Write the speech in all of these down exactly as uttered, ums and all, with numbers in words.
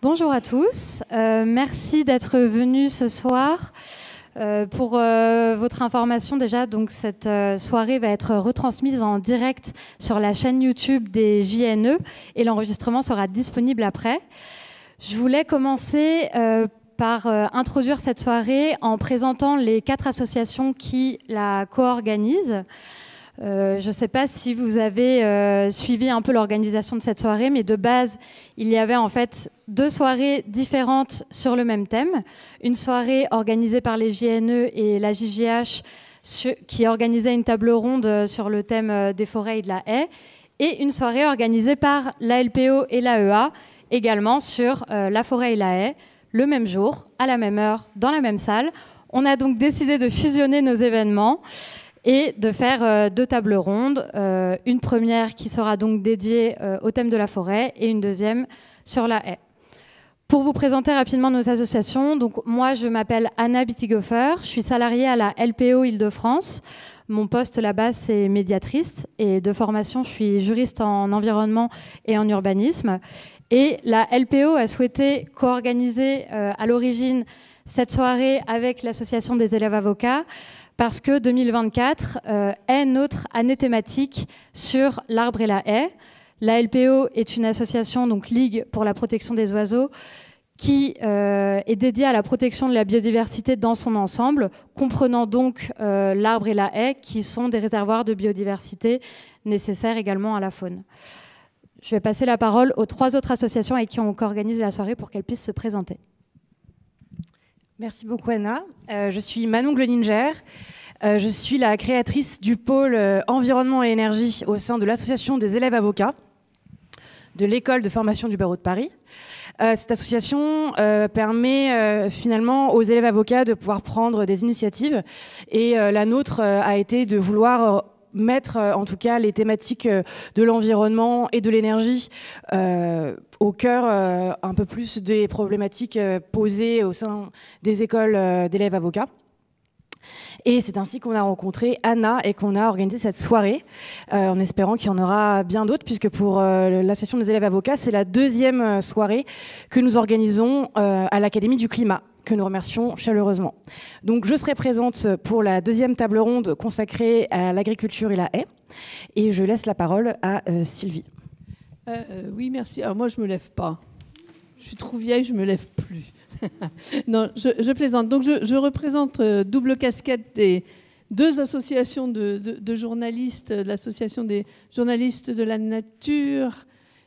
Bonjour à tous, euh, merci d'être venus ce soir. Euh, pour euh, votre information déjà, donc cette euh, soirée va être retransmise en direct sur la chaîne YouTube des J N E et l'enregistrement sera disponible après. Je voulais commencer euh, par euh, introduire cette soirée en présentant les quatre associations qui la co-organisent. Euh, je ne sais pas si vous avez euh, suivi un peu l'organisation de cette soirée, mais de base, il y avait en fait deux soirées différentes sur le même thème. Une soirée organisée par les J N E et la J J H qui organisait une table ronde sur le thème des forêts et de la haie, et une soirée organisée par l'A L P O et l'A E A, également sur euh, la forêt et la haie, le même jour, à la même heure, dans la même salle. On a donc décidé de fusionner nos événements et de faire euh, deux tables rondes, euh, une première qui sera donc dédiée euh, au thème de la forêt et une deuxième sur la haie. Pour vous présenter rapidement nos associations, donc moi je m'appelle Anna Bittighofer, je suis salariée à la L P O Île-de-France. Mon poste là-bas c'est médiatrice et de formation je suis juriste en environnement et en urbanisme. Et la L P O a souhaité co-organiser euh, à l'origine cette soirée avec l'association des élèves avocats, parce que deux mille vingt-quatre euh, est notre année thématique sur l'arbre et la haie. La L P O est une association, donc Ligue pour la protection des oiseaux, qui euh, est dédiée à la protection de la biodiversité dans son ensemble, comprenant donc euh, l'arbre et la haie, qui sont des réservoirs de biodiversité nécessaires également à la faune. Je vais passer la parole aux trois autres associations avec qui on co-organise la soirée pour qu'elles puissent se présenter. Merci beaucoup Anna. Euh, je suis Manon Gloninger. Euh, je suis la créatrice du pôle euh, environnement et énergie au sein de l'association des élèves avocats de l'école de formation du barreau de Paris. Euh, cette association euh, permet euh, finalement aux élèves avocats de pouvoir prendre des initiatives et euh, la nôtre euh, a été de vouloir euh, mettre euh, en tout cas les thématiques euh, de l'environnement et de l'énergie euh, au cœur euh, un peu plus des problématiques euh, posées au sein des écoles euh, d'élèves avocats. Et c'est ainsi qu'on a rencontré Anna et qu'on a organisé cette soirée, euh, en espérant qu'il y en aura bien d'autres, puisque pour euh, l'association des élèves avocats, c'est la deuxième soirée que nous organisons euh, à l'Académie du Climat, que nous remercions chaleureusement. Donc je serai présente pour la deuxième table ronde consacrée à l'agriculture et la haie, et je laisse la parole à euh, Sylvie. Euh, euh, oui, merci. Alors moi, je me lève pas. Je suis trop vieille, je me lève plus. Non, je, je plaisante. Donc, je, je représente euh, double casquette des deux associations de, de, de journalistes, l'association des journalistes de la nature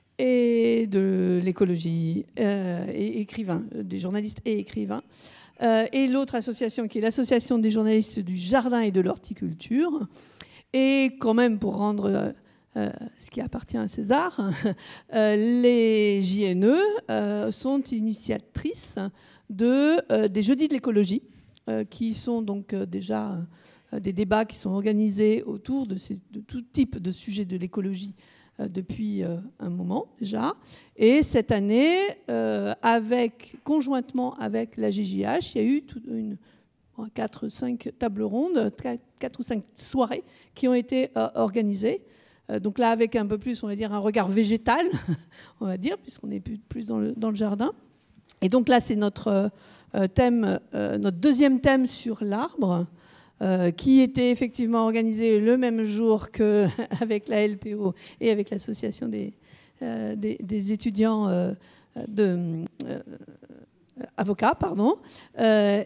et de l'écologie, euh, et écrivains, des journalistes et écrivains, euh, et l'autre association qui est l'association des journalistes du jardin et de l'horticulture. Et quand même, pour rendre euh, euh, ce qui appartient à César, euh, les J N E euh, sont initiatrices de, euh, des Jeudis de l'écologie, euh, qui sont donc euh, déjà euh, des débats qui sont organisés autour de, ces, de tout type de sujets de l'écologie euh, depuis euh, un moment déjà. Et cette année, euh, avec, conjointement avec la J J H, il y a eu toute une quatre ou cinq tables rondes, quatre ou cinq soirées qui ont été euh, organisées. Euh, donc là, avec un peu plus, on va dire, un regard végétal, on va dire, puisqu'on est plus, plus dans, le, dans le jardin. Et donc là, c'est notre euh, thème, euh, notre deuxième thème sur l'arbre, euh, qui était effectivement organisé le même jour qu'avec la L P O et avec l'association des, euh, des, des étudiants euh, de... Euh, avocat, pardon, euh,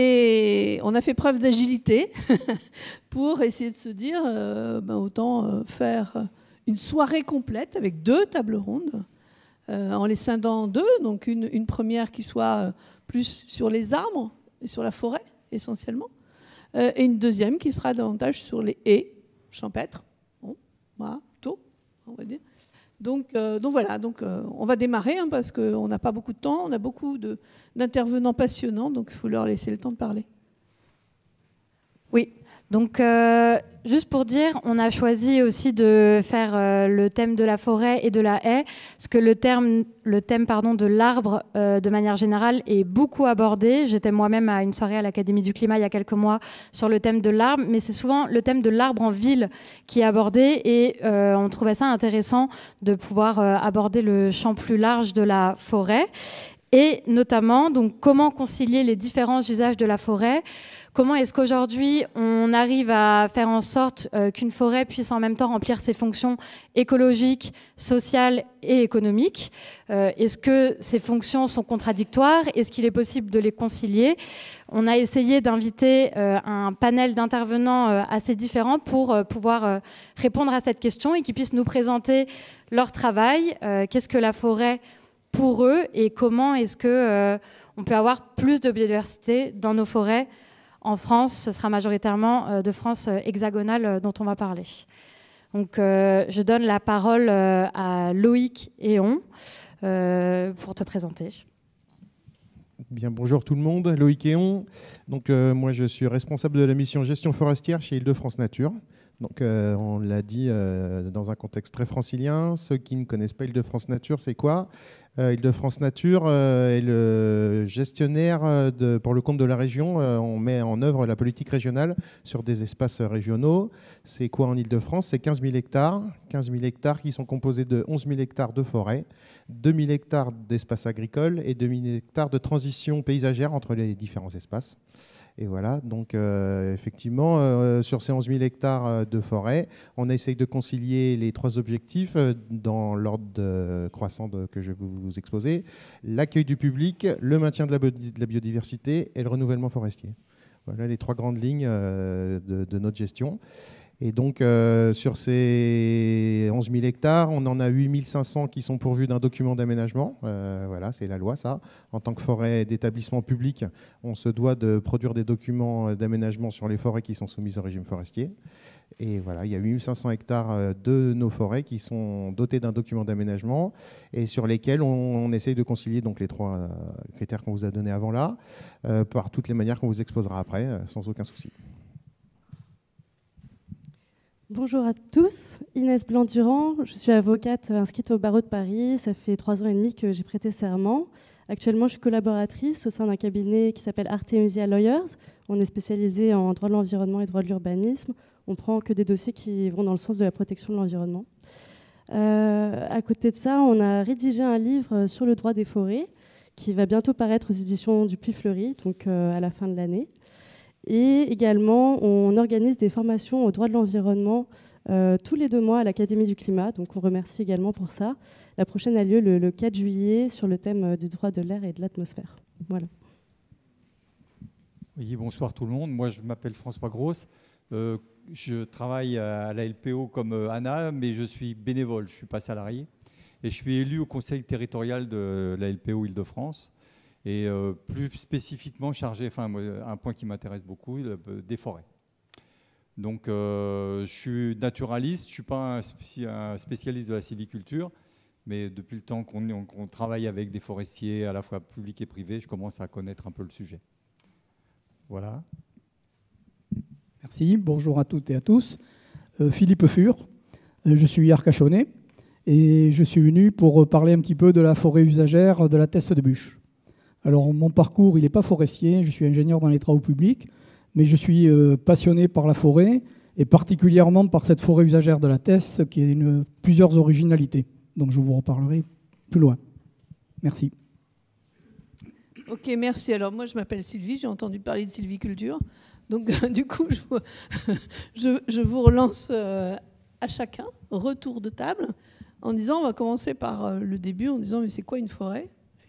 et on a fait preuve d'agilité pour essayer de se dire euh, ben autant euh, faire une soirée complète avec deux tables rondes, euh, en les scindant en deux, donc une, une première qui soit plus sur les arbres et sur la forêt essentiellement, euh, et une deuxième qui sera davantage sur les haies champêtres, bon, voilà, tôt, on va dire. Donc, euh, donc voilà, donc, euh, on va démarrer hein, parce qu'on n'a pas beaucoup de temps, on a beaucoup d'intervenants passionnants, donc il faut leur laisser le temps de parler. Oui, donc euh, juste pour dire, on a choisi aussi de faire euh, le thème de la forêt et de la haie, parce que le, terme, le thème pardon, de l'arbre, euh, de manière générale, est beaucoup abordé. J'étais moi-même à une soirée à l'Académie du Climat il y a quelques mois sur le thème de l'arbre, mais c'est souvent le thème de l'arbre en ville qui est abordé, et euh, on trouvait ça intéressant de pouvoir euh, aborder le champ plus large de la forêt. et notamment donc, comment concilier les différents usages de la forêt. Comment est-ce qu'aujourd'hui, on arrive à faire en sorte euh, qu'une forêt puisse en même temps remplir ses fonctions écologiques, sociales et économiques? euh, Est-ce que ces fonctions sont contradictoires? Est-ce qu'il est possible de les concilier? On a essayé d'inviter euh, un panel d'intervenants euh, assez différents pour euh, pouvoir euh, répondre à cette question et qu'ils puissent nous présenter leur travail. Euh, Qu'est-ce que la forêt pour eux et comment est-ce qu'on euh, peut avoir plus de biodiversité dans nos forêts? En France, ce sera majoritairement de France hexagonale dont on va parler. Donc, euh, je donne la parole à Loïc Héon euh, pour te présenter. Bien, bonjour tout le monde, Loïc Héon. Donc, euh, moi, je suis responsable de la mission gestion forestière chez Île-de-France Nature. Donc, euh, on l'a dit euh, dans un contexte très francilien. Ceux qui ne connaissent pas Île-de-France Nature, c'est quoi? euh, Île-de-France Nature euh, est le gestionnaire de, pour le compte de la région. Euh, on met en œuvre la politique régionale sur des espaces régionaux. C'est quoi en Île-de-France? C'est quinze mille hectares. quinze mille hectares qui sont composés de onze mille hectares de forêt, deux mille hectares d'espaces agricoles et deux mille hectares de transition paysagère entre les différents espaces. Et voilà, donc euh, effectivement, euh, sur ces onze mille hectares de forêt, on essaye de concilier les trois objectifs euh, dans l'ordre de croissant de, que je vais vous exposer: l'accueil du public, le maintien de la, de la biodiversité et le renouvellement forestier. Voilà les trois grandes lignes euh, de, de notre gestion. Et donc, euh, sur ces onze mille hectares, on en a huit mille cinq cents qui sont pourvus d'un document d'aménagement. Euh, voilà, c'est la loi, ça. En tant que forêt d'établissement public, on se doit de produire des documents d'aménagement sur les forêts qui sont soumises au régime forestier. Et voilà, il y a huit mille cinq cents hectares de nos forêts qui sont dotés d'un document d'aménagement et sur lesquels on, on essaye de concilier donc, les trois critères qu'on vous a donnés avant là, euh, par toutes les manières qu'on vous exposera après, sans aucun souci. Bonjour à tous, Inès Blanc-Durand, je suis avocate inscrite au barreau de Paris. Ça fait trois ans et demi que j'ai prêté serment. Actuellement, je suis collaboratrice au sein d'un cabinet qui s'appelle Artemisia Lawyers. On est spécialisé en droit de l'environnement et droit de l'urbanisme. On prend que des dossiers qui vont dans le sens de la protection de l'environnement. Euh, à côté de ça, on a rédigé un livre sur le droit des forêts qui va bientôt paraître aux éditions du Puy-Fleury, donc euh, à la fin de l'année. Et également, on organise des formations au droit de l'environnement euh, tous les deux mois à l'Académie du climat. Donc, on remercie également pour ça. La prochaine a lieu le, le quatre juillet sur le thème du droit de l'air et de l'atmosphère. Voilà. Oui, bonsoir tout le monde. Moi, je m'appelle François Grosse. Euh, je travaille à la L P O comme Anna, mais je suis bénévole. Je ne suis pas salarié. Et je suis élu au conseil territorial de la L P O Île-de-France. Et euh, plus spécifiquement chargé, enfin un point qui m'intéresse beaucoup, euh, des forêts. Donc euh, je suis naturaliste, je ne suis pas un, un spécialiste de la sylviculture, mais depuis le temps qu'on qu'on travaille avec des forestiers à la fois publics et privés, je commence à connaître un peu le sujet. Voilà. Merci, bonjour à toutes et à tous. Euh, Philippe Fur, euh, je suis arcachonnais et je suis venu pour parler un petit peu de la forêt usagère de la Teste de Buch. Alors, mon parcours, il n'est pas forestier, je suis ingénieur dans les travaux publics, mais je suis euh, passionné par la forêt, et particulièrement par cette forêt usagère de la Teste, qui a une, plusieurs originalités. Donc, je vous reparlerai plus loin. Merci. Ok, merci. Alors, moi, je m'appelle Sylvie, j'ai entendu parler de sylviculture. Donc, du coup, je vous, je, je vous relance euh, à chacun, retour de table, en disant, on va commencer par euh, le début, en disant, mais c'est quoi une forêt, finalement ?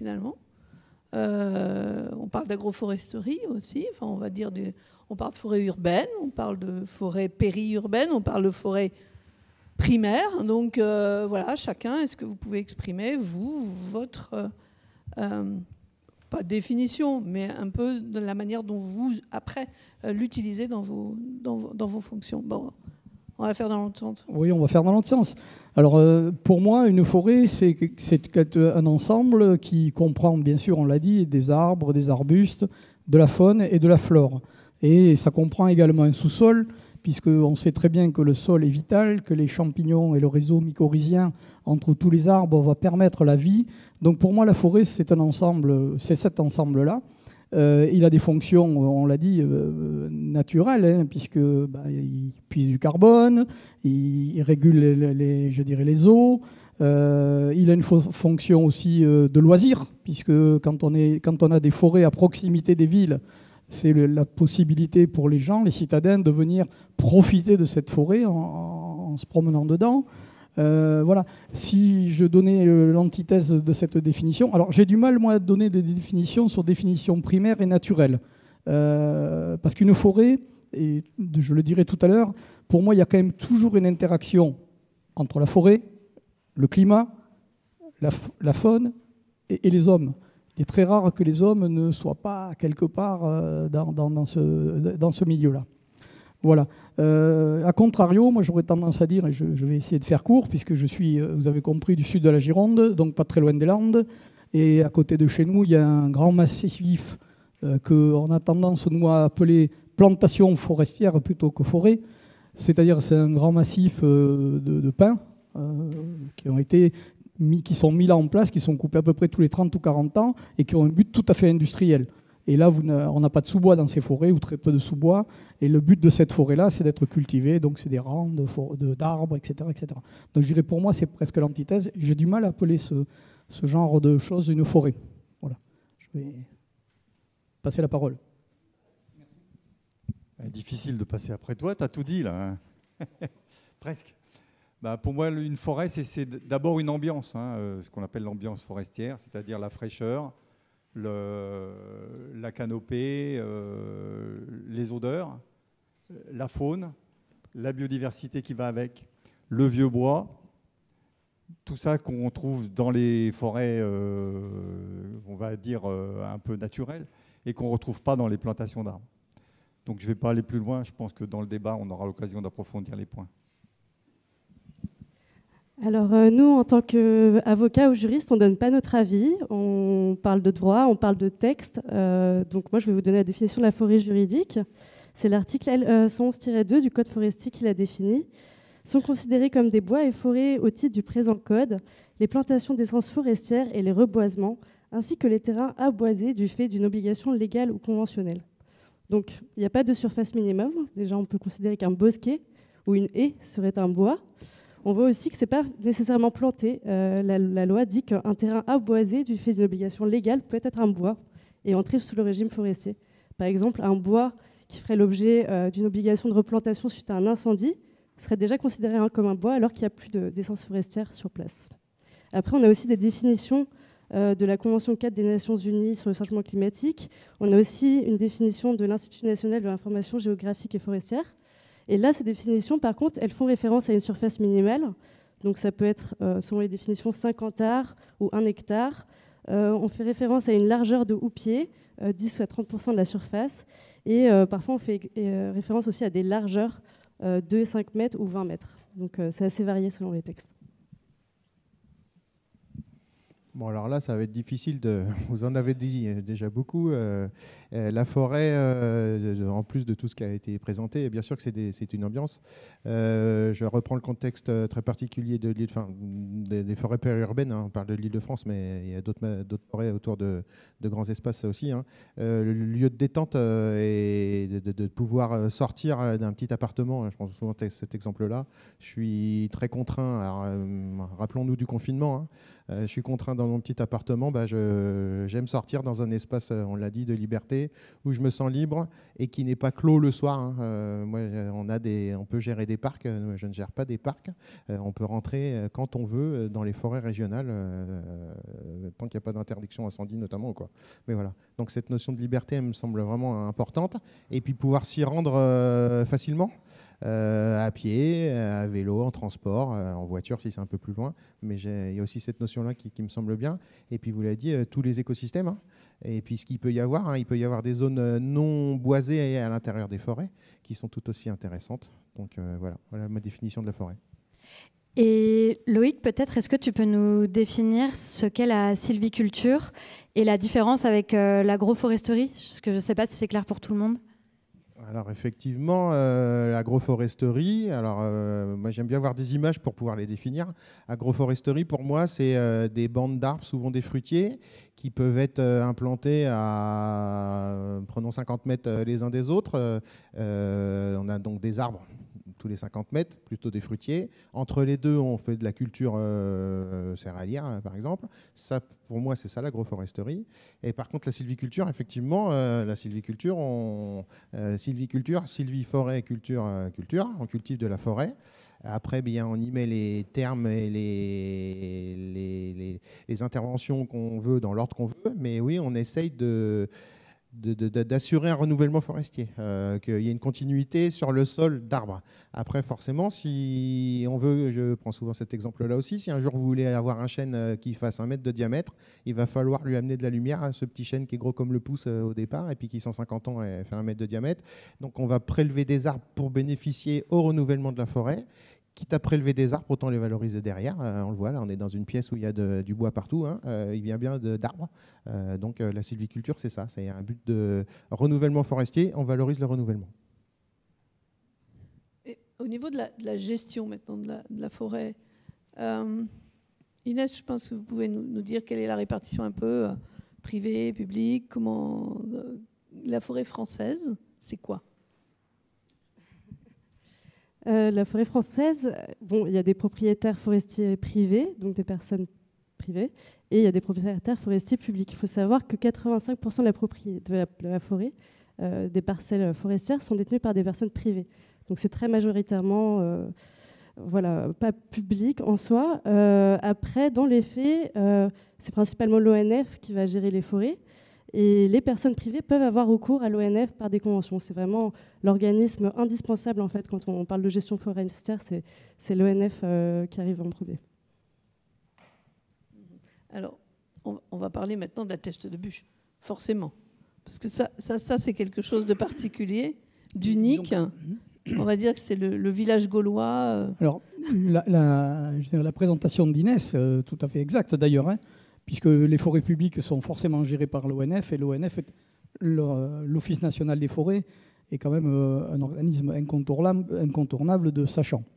Euh, on parle d'agroforesterie aussi, enfin, on va dire des, on parle de forêt urbaine, on parle de forêt périurbaine, on parle de forêt primaire. Donc euh, voilà, chacun, est-ce que vous pouvez exprimer, vous, votre, euh, euh, pas définition, mais un peu de la manière dont vous, après, euh, l'utilisez dans vos, dans, vos, dans vos fonctions. Bon, on va faire dans l'autre sens. Oui, on va faire dans l'autre sens. Alors, euh, pour moi, une forêt, c'est un ensemble qui comprend, bien sûr, on l'a dit, des arbres, des arbustes, de la faune et de la flore. Et ça comprend également un sous-sol, puisqu'on sait très bien que le sol est vital, que les champignons et le réseau mycorhizien entre tous les arbres va permettre la vie. Donc, pour moi, la forêt, c'est un ensemble, c'est cet ensemble-là. Euh, il a des fonctions, on l'a dit, euh, naturelles, hein, puisque bah, il puise du carbone, il, il régule les, les, je dirais les eaux, Euh, il a une fo- fonction aussi euh, de loisir, puisque quand on, est, quand on a des forêts à proximité des villes, c'est le- la possibilité pour les gens, les citadins, de venir profiter de cette forêt en, en- en se promenant dedans. Euh, voilà. Si je donnais euh, l'antithèse de cette définition, alors j'ai du mal, moi, à donner des définitions sur définition primaire et naturelle. Euh, parce qu'une forêt, et je le dirai tout à l'heure, pour moi, il y a quand même toujours une interaction entre la forêt, le climat, la, la faune et, et les hommes. Il est très rare que les hommes ne soient pas quelque part euh, dans, dans, dans ce, dans ce milieu-là. Voilà. Euh, a contrario, moi j'aurais tendance à dire, et je, je vais essayer de faire court, puisque je suis, vous avez compris, du sud de la Gironde, donc pas très loin des Landes, et à côté de chez nous, il y a un grand massif euh, qu'on a tendance, nous, à appeler plantation forestière plutôt que forêt, c'est-à-dire c'est un grand massif euh, de, de pins, Euh, qui ont été mis, qui sont mis là en place, qui sont coupés à peu près tous les trente ou quarante ans et qui ont un but tout à fait industriel. Et là, vous on n'a pas de sous-bois dans ces forêts, ou très peu de sous-bois. Et le but de cette forêt-là, c'est d'être cultivée. Donc, c'est des rangs d'arbres, de, d'arbres, et cetera, et cetera. Donc, je dirais, pour moi, c'est presque l'antithèse. J'ai du mal à appeler ce, ce genre de choses une forêt. Voilà. Je vais passer la parole. Merci. Difficile de passer après toi, tu as tout dit, là. Hein. Presque. Bah, pour moi, une forêt, c'est d'abord une ambiance, hein, euh, ce qu'on appelle l'ambiance forestière, c'est-à-dire la fraîcheur, le, la canopée, euh, les odeurs, la faune, la biodiversité qui va avec, le vieux bois, tout ça qu'on trouve dans les forêts, euh, on va dire, euh, un peu naturelles, et qu'on ne retrouve pas dans les plantations d'arbres. Donc je ne vais pas aller plus loin, je pense que dans le débat, on aura l'occasion d'approfondir les points. Alors euh, nous, en tant qu'avocats ou juristes, on ne donne pas notre avis. On parle de droit, on parle de texte. Euh, donc moi, je vais vous donner la définition de la forêt juridique. C'est l'article L cent onze tiret deux du Code forestier qui la définit. Sont considérés comme des bois et forêts au titre du présent Code les plantations d'essences forestières et les reboisements, ainsi que les terrains aboisés du fait d'une obligation légale ou conventionnelle. Donc il n'y a pas de surface minimum. Déjà, on peut considérer qu'un bosquet ou une haie serait un bois. On voit aussi que ce n'est pas nécessairement planté. Euh, la, la loi dit qu'un terrain aboisé du fait d'une obligation légale peut être un bois et entrer sous le régime forestier. Par exemple, un bois qui ferait l'objet euh, d'une obligation de replantation suite à un incendie serait déjà considéré hein, comme un bois alors qu'il n'y a plus d'essence forestière sur place. Après, on a aussi des définitions euh, de la Convention cadre des Nations Unies sur le changement climatique. On a aussi une définition de l'Institut national de l'information géographique et forestière. Et là, ces définitions, par contre, elles font référence à une surface minimale. Donc ça peut être, euh, selon les définitions, cinquante arts ou un hectare. Euh, on fait référence à une largeur de houppier, euh, dix à trente pour cent de la surface. Et euh, parfois, on fait euh, référence aussi à des largeurs euh, de cinq mètres ou vingt mètres. Donc euh, c'est assez varié selon les textes. Bon, alors là, ça va être difficile. De... Vous en avez dit déjà beaucoup. Euh, euh, la forêt, euh, en plus de tout ce qui a été présenté, bien sûr que c'est une ambiance. Euh, je reprends le contexte très particulier de l'île, enfin, des, des forêts périurbaines. Hein, on parle de l'Île-de-France, mais il y a d'autres forêts autour de, de grands espaces, ça aussi. Hein. Euh, le lieu de détente euh, et de, de, de pouvoir sortir d'un petit appartement. Je pense souvent à cet exemple-là. Je suis très contraint. Alors, euh, rappelons-nous du confinement. Hein. Euh, je suis contraint dans mon petit appartement, bah, j'aime sortir dans un espace, on l'a dit, de liberté, où je me sens libre et qui n'est pas clos le soir. Hein. Euh, moi, on, a des, on peut gérer des parcs, je ne gère pas des parcs. Euh, on peut rentrer quand on veut dans les forêts régionales, euh, tant qu'il n'y a pas d'interdiction incendie notamment. Quoi. Mais voilà. Donc cette notion de liberté, elle me semble vraiment importante. Et puis pouvoir s'y rendre euh, facilement. Euh, à pied, à vélo, en transport, euh, en voiture si c'est un peu plus loin. Mais il y a aussi cette notion-là qui, qui me semble bien. Et puis vous l'avez dit, euh, tous les écosystèmes. Hein. Et puis ce qu'il peut y avoir, hein, il peut y avoir des zones non boisées à l'intérieur des forêts qui sont tout aussi intéressantes. Donc euh, voilà, voilà ma définition de la forêt. Et Loïc, peut-être, est-ce que tu peux nous définir ce qu'est la sylviculture et la différence avec euh, l'agroforesterie? Parce que je ne sais pas si c'est clair pour tout le monde. Alors effectivement, euh, l'agroforesterie, alors euh, moi j'aime bien voir des images pour pouvoir les définir. Agroforesterie pour moi c'est euh, des bandes d'arbres, souvent des fruitiers, qui peuvent être euh, implantés à, euh, prenons cinquante mètres les uns des autres. Euh, on a donc des arbres tous les cinquante mètres, plutôt des fruitiers. Entre les deux, on fait de la culture euh, céréalière, hein, par exemple. Ça, pour moi, c'est ça l'agroforesterie. Et par contre, la sylviculture, effectivement, euh, la sylviculture, on, euh, sylviculture, sylviforêt, culture, euh, culture, on cultive de la forêt. Après, bien, on y met les termes et les, les, les, les interventions qu'on veut dans l'ordre qu'on veut. Mais oui, on essaye de... d'assurer un renouvellement forestier, euh, qu'il y ait une continuité sur le sol d'arbres. Après, forcément, si on veut, je prends souvent cet exemple-là aussi, si un jour vous voulez avoir un chêne qui fasse un mètre de diamètre, il va falloir lui amener de la lumière à ce petit chêne qui est gros comme le pouce au départ, et puis qui, cent cinquante ans, fait un mètre de diamètre. Donc, on va prélever des arbres pour bénéficier au renouvellement de la forêt. Quitte à prélever des arbres, autant les valoriser derrière. Euh, on le voit, là, on est dans une pièce où il y a de, du bois partout. Hein. Euh, il vient bien d'arbres. Euh, donc euh, la sylviculture, c'est ça. C'est un but de renouvellement forestier. On valorise le renouvellement. Et au niveau de la, de la gestion maintenant de la, de la forêt, euh, Inès, je pense que vous pouvez nous, nous dire quelle est la répartition un peu euh, privée, publique, comment euh, la forêt française, c'est quoi ? Euh, la forêt française, bon, il y a des propriétaires forestiers privés, donc des personnes privées, et il y a des propriétaires forestiers publics. Il faut savoir que quatre-vingt-cinq pour cent de la, de la, de la forêt, euh, des parcelles forestières, sont détenues par des personnes privées. Donc c'est très majoritairement, euh, voilà, pas public en soi. Euh, après, dans les faits, euh, c'est principalement l'O N F qui va gérer les forêts. Et les personnes privées peuvent avoir recours à l'O N F par des conventions. C'est vraiment l'organisme indispensable, en fait, quand on parle de gestion forestière, c'est, c'est l'O N F euh, qui arrive en premier. Alors, on, on va parler maintenant d'atteste de bûche, forcément. Parce que ça, ça, ça c'est quelque chose de particulier, d'unique. On va dire que c'est le, le village gaulois. Euh. Alors, la, la, je dirais la présentation d'Inès, euh, tout à fait exacte d'ailleurs, hein, puisque les forêts publiques sont forcément gérées par l'O N F, et l'O N F, l'Office national des forêts, est quand même un organisme incontournable, incontournable de sa chambre.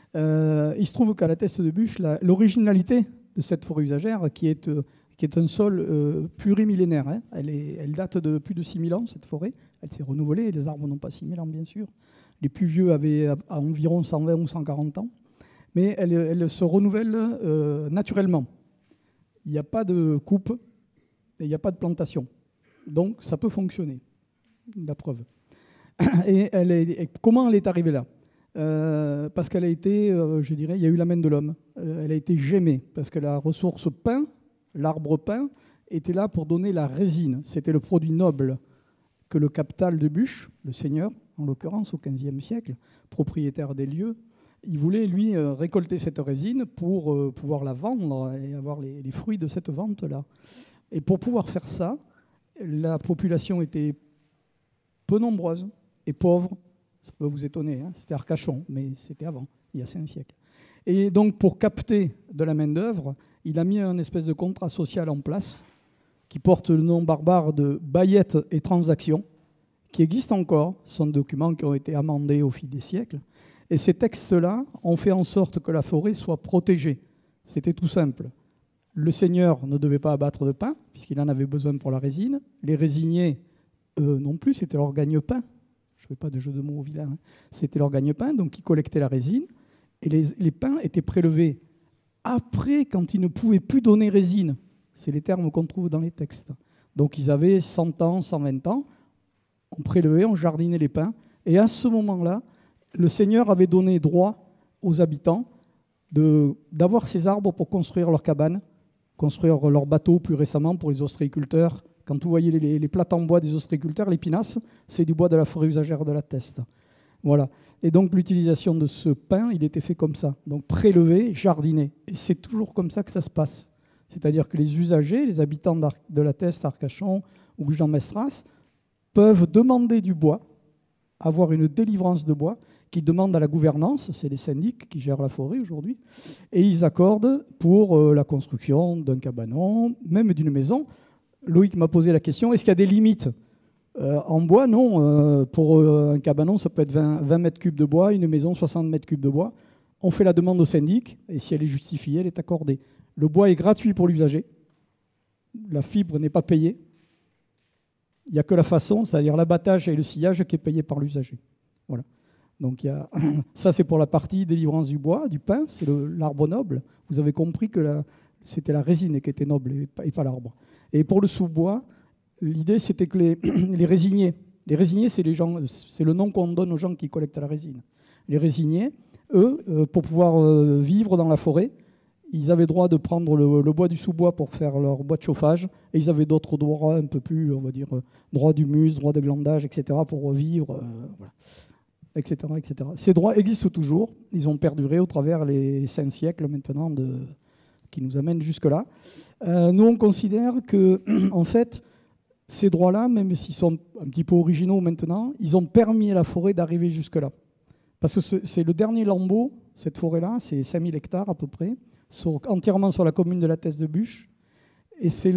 Euh, il se trouve qu'à l'Atteste de Bûche, l'originalité de cette forêt usagère, qui est, qui est un sol euh, plurimillénaire, hein, elle, est, elle date de plus de six mille ans, cette forêt, elle s'est renouvelée, les arbres n'ont pas six mille ans, bien sûr. Les plus vieux avaient à, à environ cent vingt ou cent quarante ans, mais elle, elle se renouvelle euh, naturellement. Il n'y a pas de coupe et il n'y a pas de plantation. Donc, ça peut fonctionner, la preuve. Et, elle est, et comment elle est arrivée là ? euh, Parce qu'elle a été, euh, je dirais, il y a eu la main de l'homme. Euh, elle a été gémée, parce que la ressource pin, l'arbre pin, était là pour donner la résine. C'était le produit noble que le captal de Bûche, le seigneur, en l'occurrence au quinzième siècle, propriétaire des lieux, il voulait, lui, récolter cette résine pour euh, pouvoir la vendre et avoir les, les fruits de cette vente-là. Et pour pouvoir faire ça, la population était peu nombreuse et pauvre. Ça peut vous étonner, hein, c'était Arcachon, mais c'était avant, il y a cinq siècles. Et donc, pour capter de la main-d'œuvre, il a mis un espèce de contrat social en place qui porte le nom barbare de baillettes et transactions, qui existe encore. Ce sont des documents qui ont été amendés au fil des siècles. Et ces textes-là ont fait en sorte que la forêt soit protégée. C'était tout simple. Le seigneur ne devait pas abattre de pin, puisqu'il en avait besoin pour la résine. Les résiniers, eux non plus, c'était leur gagne-pain. Je ne fais pas de jeu de mots vilain. Hein. C'était leur gagne-pain, donc ils collectaient la résine. Et les, les pins étaient prélevés après, quand ils ne pouvaient plus donner résine. C'est les termes qu'on trouve dans les textes. Donc ils avaient cent ans, cent vingt ans. On prélevait, on jardinait les pins. Et à ce moment-là, le seigneur avait donné droit aux habitants de, d'avoir ces arbres pour construire leurs cabanes, construire leurs bateaux plus récemment pour les ostréiculteurs. Quand vous voyez les, les plates en bois des ostréiculteurs, les pinasses, c'est du bois de la forêt usagère de l'Atteste. Voilà. Et donc l'utilisation de ce pin, il était fait comme ça. Donc prélevé, jardiné. Et c'est toujours comme ça que ça se passe. C'est-à-dire que les usagers, les habitants de l'Atteste, Arcachon ou Gujan-Mestras, peuvent demander du bois, avoir une délivrance de bois, qui demande à la gouvernance, c'est les syndics qui gèrent la forêt aujourd'hui, et ils accordent pour euh, la construction d'un cabanon, même d'une maison. Loïc m'a posé la question, est-ce qu'il y a des limites ? euh, En bois, non. Euh, pour euh, un cabanon, ça peut être vingt, vingt mètres cubes de bois, une maison, soixante mètres cubes de bois. On fait la demande au syndic, et si elle est justifiée, elle est accordée. Le bois est gratuit pour l'usager. La fibre n'est pas payée. Il n'y a que la façon, c'est-à-dire l'abattage et le sciage qui est payé par l'usager. Voilà. Donc il y a ça, c'est pour la partie délivrance du bois, du pin, c'est l'arbre noble. Vous avez compris que c'était la résine qui était noble et pas, et pas l'arbre. Et pour le sous-bois, l'idée c'était que les, les résiniers, les résiniers c'est les gens, c'est le nom qu'on donne aux gens qui collectent la résine. Les résiniers, eux, euh, pour pouvoir euh, vivre dans la forêt, ils avaient droit de prendre le, le bois du sous-bois pour faire leur bois de chauffage, et ils avaient d'autres droits un peu plus, on va dire, euh, droit d'humus, droit de glandage, et cetera, pour vivre, euh, voilà, et cetera, et cetera. Ces droits existent toujours, ils ont perduré au travers les cinq siècles maintenant de, qui nous amènent jusque-là. Euh, nous, on considère que, en fait, ces droits-là, même s'ils sont un petit peu originaux maintenant, ils ont permis à la forêt d'arriver jusque-là. Parce que c'est le dernier lambeau, cette forêt-là, c'est cinq mille hectares à peu près, sur, entièrement sur la commune de la Thèse-de-Buch. Et c'est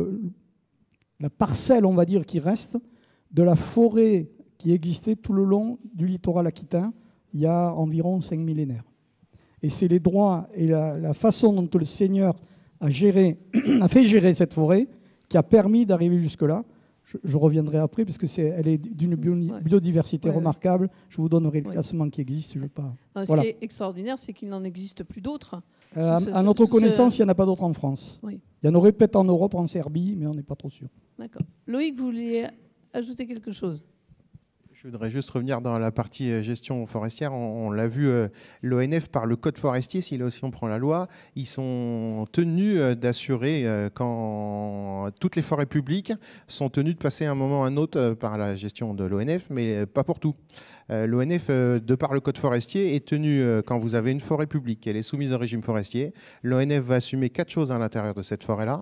la parcelle, on va dire, qui reste de la forêt qui existait tout le long du littoral aquitain il y a environ cinq millénaires. Et c'est les droits et la, la façon dont le Seigneur a, géré, a fait gérer cette forêt qui a permis d'arriver jusque-là. Je, je reviendrai après, parce qu'elle est d'une bio, ouais. biodiversité ouais, remarquable. Ouais. Je vous donnerai le ouais. classement qui existe. Je pas... Ce voilà. qui est extraordinaire, c'est qu'il n'en existe plus d'autres. Euh, ce, à notre ce, connaissance, ce... il n'y en a pas d'autres en France. Oui. Il y en aurait peut-être en Europe, en Serbie, mais on n'est pas trop sûr. D'accord. Loïc, vous vouliez ajouter quelque chose ? Je voudrais juste revenir dans la partie gestion forestière. On, on l'a vu, euh, l'O N F, par le code forestier, si là aussi on prend la loi, ils sont tenus d'assurer euh, quand toutes les forêts publiques sont tenues de passer un moment ou un autre euh, par la gestion de l'O N F, mais pas pour tout. Euh, L'O N F, euh, de par le code forestier, est tenu, euh, quand vous avez une forêt publique, elle est soumise au régime forestier. L'O N F va assumer quatre choses à l'intérieur de cette forêt-là.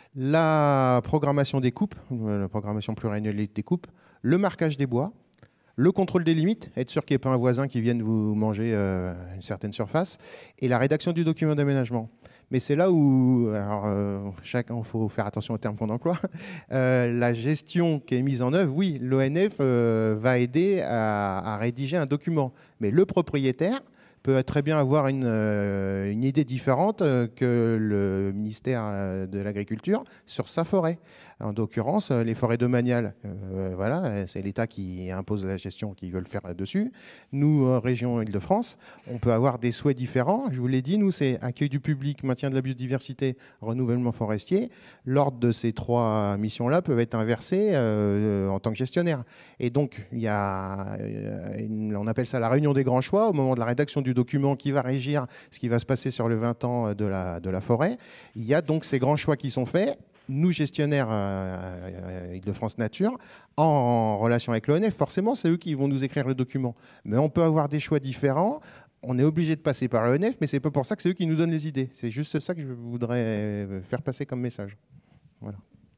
La programmation des coupes, la programmation pluriannuelle des coupes, le marquage des bois, le contrôle des limites, être sûr qu'il n'y ait pas un voisin qui vienne vous manger euh, une certaine surface, et la rédaction du document d'aménagement. Mais c'est là où, alors, euh, chacun, il faut faire attention aux termes qu'on emploie, euh, la gestion qui est mise en œuvre, oui, l'O N F euh, va aider à, à rédiger un document, mais le propriétaire peut très bien avoir une, euh, une idée différente euh, que le ministère euh, de l'Agriculture sur sa forêt. En l'occurrence, les forêts domaniales, euh, voilà, c'est l'État qui impose la gestion qu'ils veulent faire dessus. Nous, euh, région Île-de-France, on peut avoir des souhaits différents. Je vous l'ai dit, nous, c'est accueil du public, maintien de la biodiversité, renouvellement forestier. L'ordre de ces trois missions-là peuvent être inversés euh, en tant que gestionnaire. Et donc, il y a, une, on appelle ça la réunion des grands choix, au moment de la rédaction du document qui va régir ce qui va se passer sur le vingt ans de la, de la forêt. Il y a donc ces grands choix qui sont faits. Nous, gestionnaires euh, Île-de-France Nature, en, en relation avec l'O N F, forcément, c'est eux qui vont nous écrire le document. Mais on peut avoir des choix différents. On est obligé de passer par l'O N F, mais ce n'est pas pour ça que c'est eux qui nous donnent les idées. C'est juste ça que je voudrais faire passer comme message. Voilà.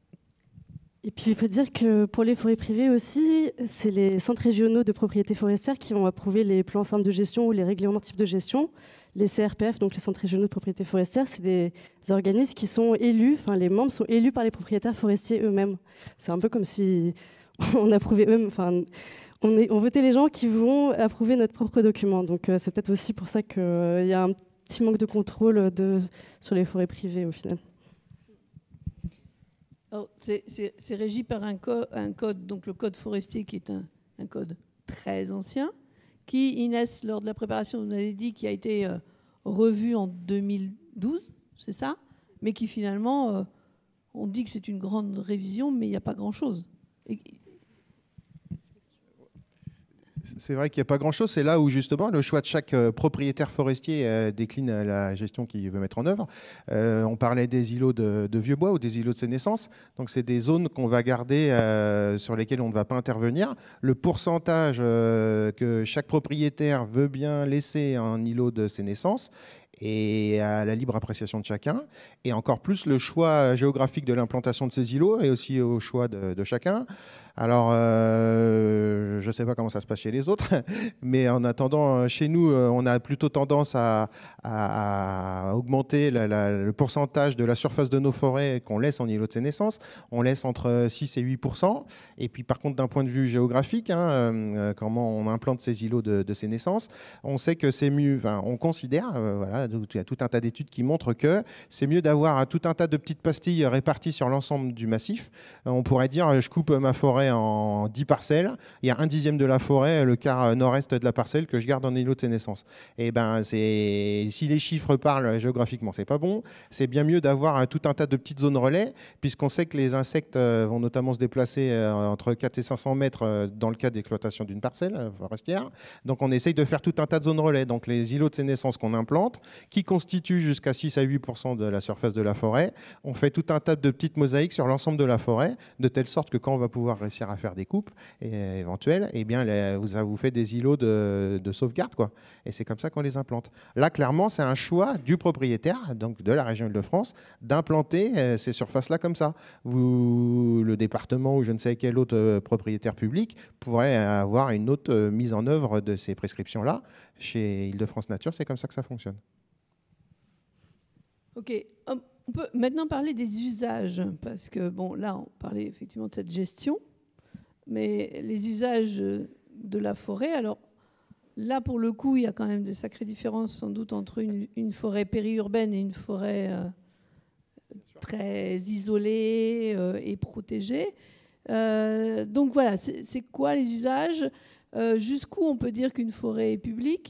Et puis, il faut dire que pour les forêts privées aussi, c'est les centres régionaux de propriété forestière qui vont approuver les plans simples de gestion ou les règlements types de gestion. Les C R P F, donc les centres régionaux de propriété forestière, c'est des organismes qui sont élus, enfin les membres sont élus par les propriétaires forestiers eux-mêmes. C'est un peu comme si on approuvait eux-mêmes, enfin on, est, on votait les gens qui vont approuver notre propre document. Donc euh, c'est peut-être aussi pour ça qu'il euh, y a un petit manque de contrôle de, sur les forêts privées au final. C'est régi par un, co un code, donc le code forestier qui est un, un code très ancien, qui, Inès, lors de la préparation, vous avez dit, qui a été euh, revu en deux mille douze, c'est ça, mais qui finalement, euh, on dit que c'est une grande révision, mais il n'y a pas grand-chose. Et... C'est vrai qu'il n'y a pas grand-chose. C'est là où, justement, le choix de chaque euh, propriétaire forestier euh, décline euh, la gestion qu'il veut mettre en œuvre. Euh, on parlait des îlots de, de vieux bois ou des îlots de sénescence. Donc, c'est des zones qu'on va garder, euh, sur lesquelles on ne va pas intervenir. Le pourcentage euh, que chaque propriétaire veut bien laisser en îlot de sénescence et à la libre appréciation de chacun, et encore plus le choix géographique de l'implantation de ces îlots et aussi au choix de, de chacun. Alors, euh, je ne sais pas comment ça se passe chez les autres, mais en attendant, chez nous, on a plutôt tendance à, à, à augmenter la, la, le pourcentage de la surface de nos forêts qu'on laisse en îlot de sénescence. On laisse entre six et huit pour cent. Et puis, par contre, d'un point de vue géographique, hein, euh, comment on implante ces îlots de, de sénescence, on sait que c'est mieux, enfin, on considère, euh, voilà, ça. Donc, il y a tout un tas d'études qui montrent que c'est mieux d'avoir tout un tas de petites pastilles réparties sur l'ensemble du massif. On pourrait dire, je coupe ma forêt en dix parcelles, il y a un dixième de la forêt, le quart nord-est de la parcelle que je garde en îlot de sénescence. Et ben, c'est, si les chiffres parlent géographiquement, c'est pas bon. C'est bien mieux d'avoir tout un tas de petites zones relais, puisqu'on sait que les insectes vont notamment se déplacer entre quatre et cinq cents mètres dans le cas d'exploitation d'une parcelle forestière. Donc on essaye de faire tout un tas de zones relais. Donc les îlots de sénescence qu'on implante, qui constituent jusqu'à six à huit pour cent de la surface de la forêt, on fait tout un tas de petites mosaïques sur l'ensemble de la forêt, de telle sorte que quand on va pouvoir réussir à faire des coupes et, éventuelles, eh bien, les, vous, vous fait des îlots de, de sauvegarde, quoi. Et c'est comme ça qu'on les implante. Là, clairement, c'est un choix du propriétaire, donc de la région Île-de-France, d'implanter euh, ces surfaces-là comme ça. Vous, le département ou je ne sais quel autre euh, propriétaire public pourrait avoir une autre euh, mise en œuvre de ces prescriptions-là. Chez Île-de-France Nature, c'est comme ça que ça fonctionne. Ok, on peut maintenant parler des usages, parce que bon, là, on parlait effectivement de cette gestion, mais les usages de la forêt, alors là, pour le coup, il y a quand même de sacrées différences, sans doute, entre une, une forêt périurbaine et une forêt euh, très isolée euh, et protégée. Euh, donc voilà, c'est quoi les usages? euh, Jusqu'où on peut dire qu'une forêt est publique?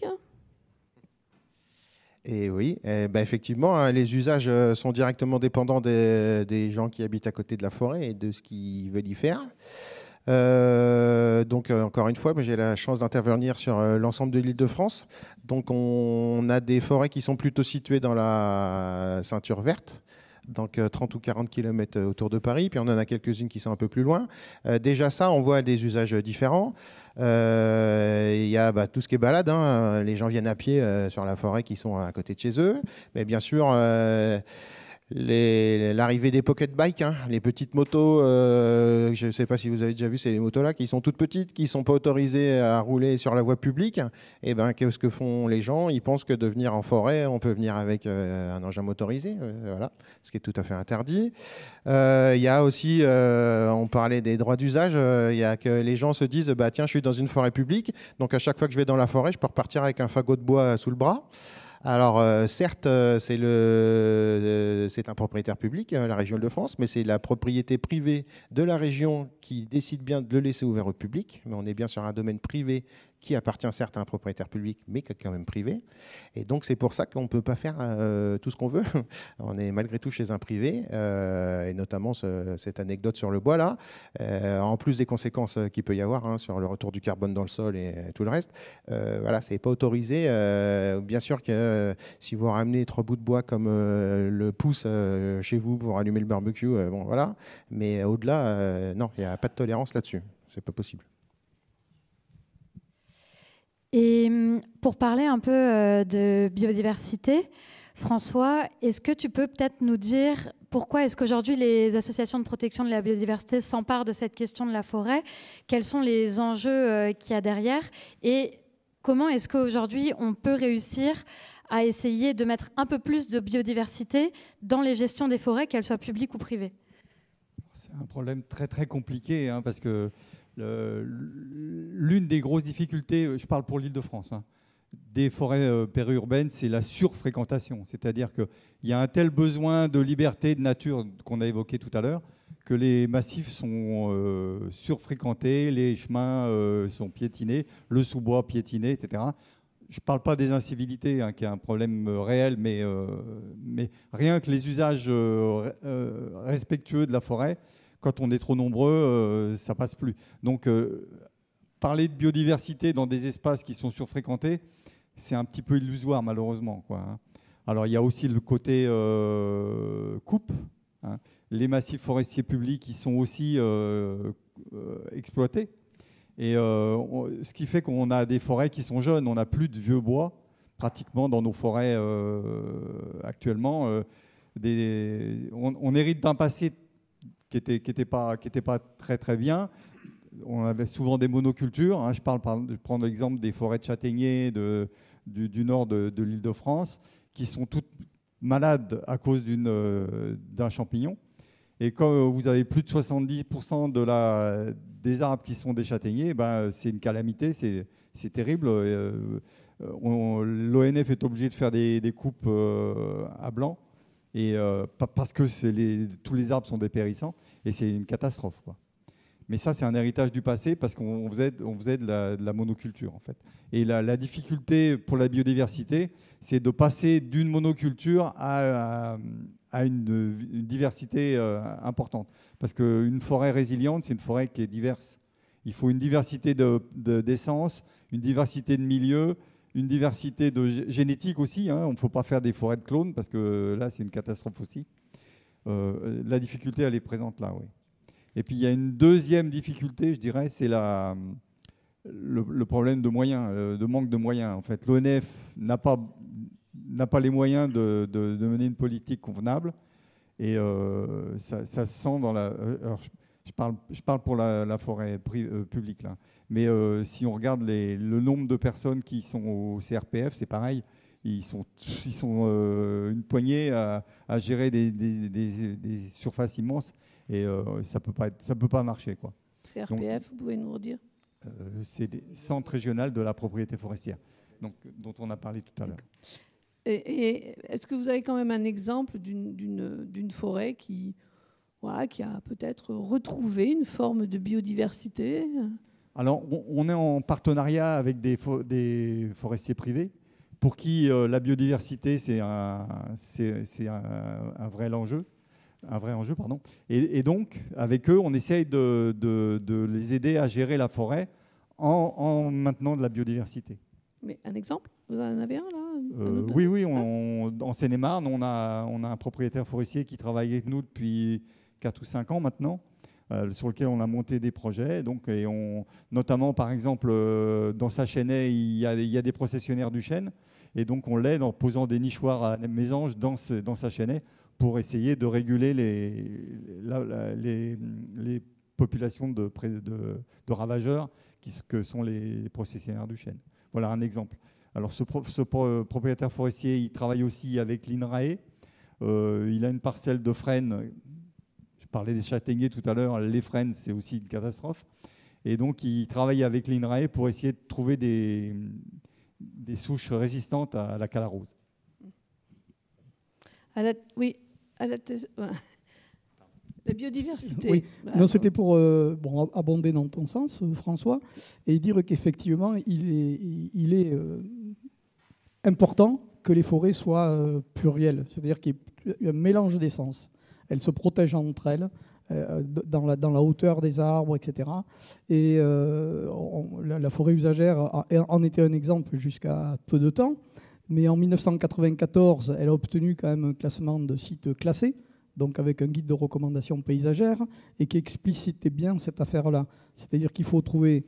Et oui, eh ben effectivement, hein, les usages sont directement dépendants des, des gens qui habitent à côté de la forêt et de ce qu'ils veulent y faire. Euh, donc euh, encore une fois, j'ai la chance d'intervenir sur euh, l'ensemble de l'Île-de-France. Donc on, on a des forêts qui sont plutôt situées dans la ceinture verte, donc euh, trente ou quarante kilomètres autour de Paris, puis on en a quelques-unes qui sont un peu plus loin. Euh, déjà ça, on voit des usages différents. Euh, il y a bah, tout ce qui est balade, hein. Les gens viennent à pied euh, sur la forêt qui sont à côté de chez eux, mais bien sûr euh, l'arrivée des pocket bikes, hein, les petites motos, euh, je ne sais pas si vous avez déjà vu ces motos-là, qui sont toutes petites, qui ne sont pas autorisées à rouler sur la voie publique. Et ben, qu'est-ce que font les gens? Ils pensent que de venir en forêt, on peut venir avec euh, un engin motorisé, euh, voilà, ce qui est tout à fait interdit. Il euh, y a aussi, euh, on parlait des droits d'usage, il euh, y a que les gens se disent, bah, tiens, je suis dans une forêt publique, donc à chaque fois que je vais dans la forêt, je peux repartir avec un fagot de bois sous le bras. Alors, euh, certes, c'est euh, un propriétaire public, euh, la région Île-de-France, mais c'est la propriété privée de la région qui décide bien de le laisser ouvert au public. Mais on est bien sur un domaine privé qui appartient certes à un propriétaire public, mais qui est quand même privé. Et donc, c'est pour ça qu'on ne peut pas faire euh, tout ce qu'on veut. On est malgré tout chez un privé, euh, et notamment ce, cette anecdote sur le bois, là, euh, en plus des conséquences qu'il peut y avoir hein, sur le retour du carbone dans le sol et tout le reste. Euh, voilà, ce n'est pas autorisé. Euh, bien sûr que euh, si vous ramenez trois bouts de bois comme euh, le pouce euh, chez vous pour allumer le barbecue, euh, bon, voilà. Mais au-delà, euh, non, il n'y a pas de tolérance là-dessus. C'est pas possible. Et pour parler un peu de biodiversité, François, est-ce que tu peux peut-être nous dire pourquoi est-ce qu'aujourd'hui les associations de protection de la biodiversité s'emparent de cette question de la forêt? Quels sont les enjeux qu'il y a derrière? Et comment est-ce qu'aujourd'hui on peut réussir à essayer de mettre un peu plus de biodiversité dans les gestions des forêts, qu'elles soient publiques ou privées? C'est un problème très très compliqué hein, parce que l'une des grosses difficultés, je parle pour l'Île-de-France, hein, des forêts euh, périurbaines, c'est la surfréquentation. C'est-à-dire qu'il y a un tel besoin de liberté, de nature qu'on a évoqué tout à l'heure, que les massifs sont euh, surfréquentés, les chemins euh, sont piétinés, le sous-bois piétiné, et cetera. Je ne parle pas des incivilités, hein, qui est un problème réel, mais, euh, mais rien que les usages euh, euh, respectueux de la forêt, quand on est trop nombreux, euh, ça passe plus. Donc, euh, parler de biodiversité dans des espaces qui sont surfréquentés, c'est un petit peu illusoire, malheureusement, quoi, hein. Alors, il y a aussi le côté euh, coupe. Hein. Les massifs forestiers publics, ils sont aussi euh, euh, exploités. Et euh, on, ce qui fait qu'on a des forêts qui sont jeunes. On n'a plus de vieux bois, pratiquement, dans nos forêts euh, actuellement. Euh, des, on, on hérite d'un passé qui n'était qui était pas, qui était pas très très bien. On avait souvent des monocultures. Hein. Je parle, par, je prends l'exemple des forêts de châtaigniers de, du, du nord de, de l'Île-de-France, qui sont toutes malades à cause d'une, d'un champignon. Et quand vous avez plus de soixante-dix pour cent de la, des arbres qui sont des châtaigniers, ben, c'est une calamité, c'est terrible. Euh, L'O N F est obligé de faire des, des coupes euh, à blanc, et, euh, parce que les, tous les arbres sont dépérissants, et c'est une catastrophe, quoi. Mais ça, c'est un héritage du passé, parce qu'on faisait, on faisait de, la, de la monoculture, en fait. Et la, la difficulté pour la biodiversité, c'est de passer d'une monoculture à, à, à une, une diversité euh, importante. Parce qu'une forêt résiliente, c'est une forêt qui est diverse. Il faut une diversité d'essence, de, une diversité de milieux, une diversité de génétique aussi, hein. On ne faut pas faire des forêts de clones, parce que là, c'est une catastrophe aussi. Euh, la difficulté, elle est présente là, oui. Et puis, il y a une deuxième difficulté, je dirais, c'est le, le problème de moyens, de manque de moyens. En fait, l'O N F n'a pas, n'a pas les moyens de, de, de mener une politique convenable. Et euh, ça, ça se sent dans la... Alors, je, je, parle, je parle pour la, la forêt euh, publique, là. Mais euh, si on regarde les, le nombre de personnes qui sont au C R P F, c'est pareil. Ils sont, ils sont euh, une poignée à, à gérer des, des, des, des surfaces immenses. Et euh, ça peut pas être, ça peut pas marcher, quoi. C R P F, donc, vous pouvez nous redire euh, C'est les centres régionaux de la propriété forestière, donc, dont on a parlé tout à l'heure. Et, et est-ce que vous avez quand même un exemple d'une forêt qui, voilà, qui a peut-être retrouvé une forme de biodiversité? Alors, on, on est en partenariat avec des, fo des forestiers privés, pour qui euh, la biodiversité, c'est un, c'est un, un vrai enjeu. Un vrai enjeu, pardon. Et, et donc, avec eux, on essaye de, de, de les aider à gérer la forêt en, en maintenant de la biodiversité. Mais un exemple? Vous en avez un, là? euh, Oui, oui. On, en Seine-et-Marne, on a, on a un propriétaire forestier qui travaille avec nous depuis quatre ou cinq ans maintenant, euh, sur lequel on a monté des projets. Donc, et on, notamment, par exemple, euh, dans sa chênaie, il y, a, il y a des processionnaires du chêne. Et donc, on l'aide en posant des nichoirs à mésanges dans, ce, dans sa chênaie, pour essayer de réguler les, la, la, les, les populations de, de, de ravageurs qui, que sont les processionnaires du chêne. Voilà un exemple. Alors ce, ce propriétaire forestier, il travaille aussi avec l'INRAE. Euh, il a une parcelle de frênes. Je parlais des châtaigniers tout à l'heure. Les frênes, c'est aussi une catastrophe. Et donc, il travaille avec l'INRAE pour essayer de trouver des, des souches résistantes à la calarose. À la, oui. À la, la biodiversité. Oui. Bah, non, c'était pour euh, bon, abonder dans ton sens, François, et dire qu'effectivement, il est, il est euh, important que les forêts soient euh, plurielles, c'est-à-dire qu'il y a un mélange d'essences. Elles se protègent entre elles, euh, dans, la, dans la hauteur des arbres, et cetera. Et euh, on, la, la forêt usagère a, en était un exemple jusqu'à peu de temps. Mais en mille neuf cent quatre-vingt-quatorze, elle a obtenu quand même un classement de site classé, donc avec un guide de recommandation paysagère, et qui explicitait bien cette affaire-là. C'est-à-dire qu'il faut trouver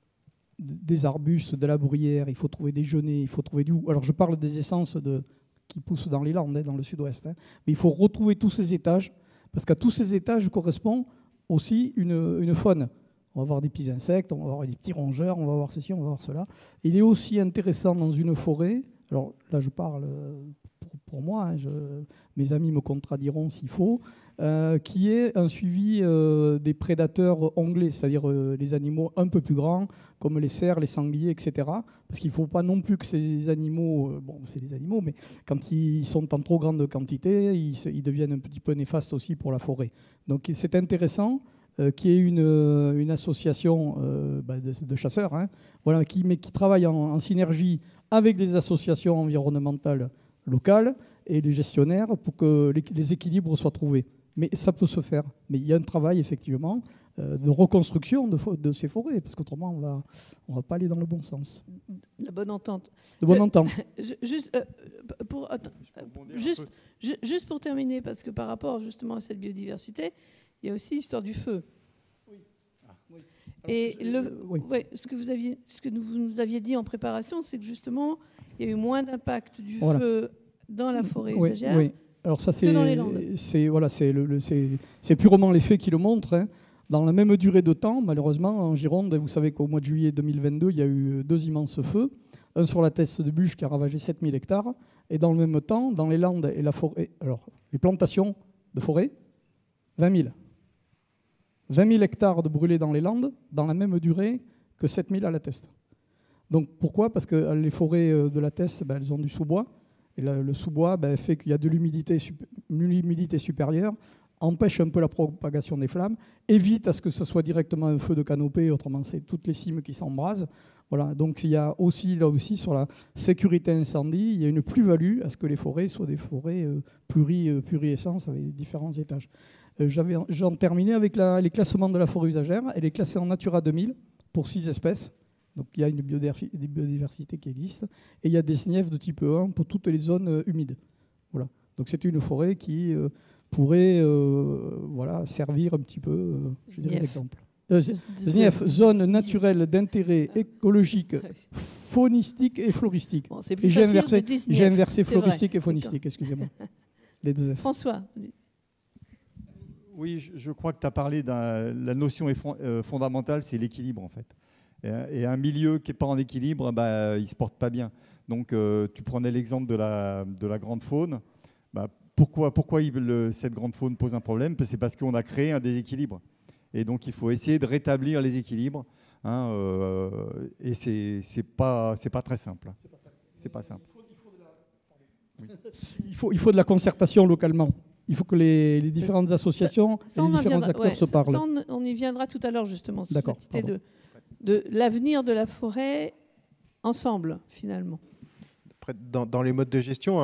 des arbustes, de la bruyère, il faut trouver des genêts, il faut trouver du hou. Alors je parle des essences de, qui poussent dans les Landes, hein, dans le sud-ouest. Hein. Mais il faut retrouver tous ces étages, parce qu'à tous ces étages correspond aussi une, une faune. On va avoir des petits insectes, on va avoir des petits rongeurs, on va avoir ceci, on va avoir cela. Il est aussi intéressant dans une forêt. Alors là, je parle pour, pour moi, hein, je, mes amis me contradiront s'il faut, euh, qui est un suivi euh, des prédateurs onglets, c'est-à-dire euh, les animaux un peu plus grands, comme les cerfs, les sangliers, et cetera. Parce qu'il ne faut pas non plus que ces animaux, euh, bon, c'est des animaux, mais quand ils sont en trop grande quantité, ils, ils deviennent un petit peu néfastes aussi pour la forêt. Donc c'est intéressant euh, qu'il y ait une, une association euh, bah, de, de chasseurs, hein, voilà, qui, mais qui travaille en, en synergie avec les associations environnementales locales et les gestionnaires pour que les, les équilibres soient trouvés. Mais ça peut se faire. Mais il y a un travail, effectivement, euh, de reconstruction de, de ces forêts, parce qu'autrement, on va, on va pas aller dans le bon sens. La bonne entente. De bonne entente. Juste, euh, pour, attends, juste, juste pour terminer, parce que par rapport justement à cette biodiversité, il y a aussi l'histoire du feu. Oui. Ah, oui. Et Alors, le, euh, oui. ouais, ce que vous aviez, ce que vous nous aviez dit en préparation, c'est que justement, il y a eu moins d'impact du voilà. feu dans la forêt oui, usagère oui. Alors ça, que dans les Landes. C'est voilà, c'est purement les faits qui le montrent. Hein. Dans la même durée de temps, malheureusement, en Gironde, vous savez qu'au mois de juillet deux mille vingt-deux, il y a eu deux immenses feux. Un sur la Teste de Buche qui a ravagé sept mille hectares. Et dans le même temps, dans les Landes et la forêt, alors les plantations de forêt vingt mille. vingt mille hectares de brûlés dans les Landes, dans la même durée que sept mille à la Teste. Donc pourquoi? Parce que les forêts de la Teste, ben, elles ont du sous-bois. Et le, le sous-bois ben, fait qu'il y a de l'humidité, l'humidité supérieure, empêche un peu la propagation des flammes, évite à ce que ce soit directement un feu de canopée, autrement c'est toutes les cimes qui s'embrasent. Voilà, donc il y a aussi, là aussi, sur la sécurité incendie, il y a une plus-value à ce que les forêts soient des forêts euh, pluri, euh, pluriescences avec différents étages. Euh, j'avais, j'en terminais avec la, les classements de la forêt usagère. Elle est classée en Natura deux mille pour six espèces. Donc il y a une biodiversité qui existe. Et il y a des S N I F de type un pour toutes les zones euh, humides. Voilà. Donc c'est une forêt qui euh, pourrait euh, voilà, servir un petit peu, euh, je dirais, d'exemple. Euh, S N I F, zone naturelle d'intérêt écologique, faunistique et floristique. Bon, c'est plus et j'ai facile inversé, de dix-neuf, j'ai inversé c'est floristique vrai. et faunistique, excusez-moi. Les deux F. François. Oui, je, je crois que tu as parlé de la notion est fond, euh, fondamentale, c'est l'équilibre en fait. Et, et un milieu qui n'est pas en équilibre, bah, il ne se porte pas bien. Donc euh, tu prenais l'exemple de la, de la grande faune. Bah, pourquoi pourquoi il, le, cette grande faune pose un problème? C'est parce qu'on a créé un déséquilibre. Et donc il faut essayer de rétablir les équilibres. Hein, euh, et c'est c'est pas, c'est pas très simple. C'est pas simple. Oui. Il, faut, il faut de la concertation localement. Il faut que les, les différentes associations ça, ça et les différents viendra, acteurs ouais, se parlent. Ça, on, on y viendra tout à l'heure justement. D'accord. Cette idée de, de l'avenir de la forêt ensemble finalement. Dans, dans les modes de gestion,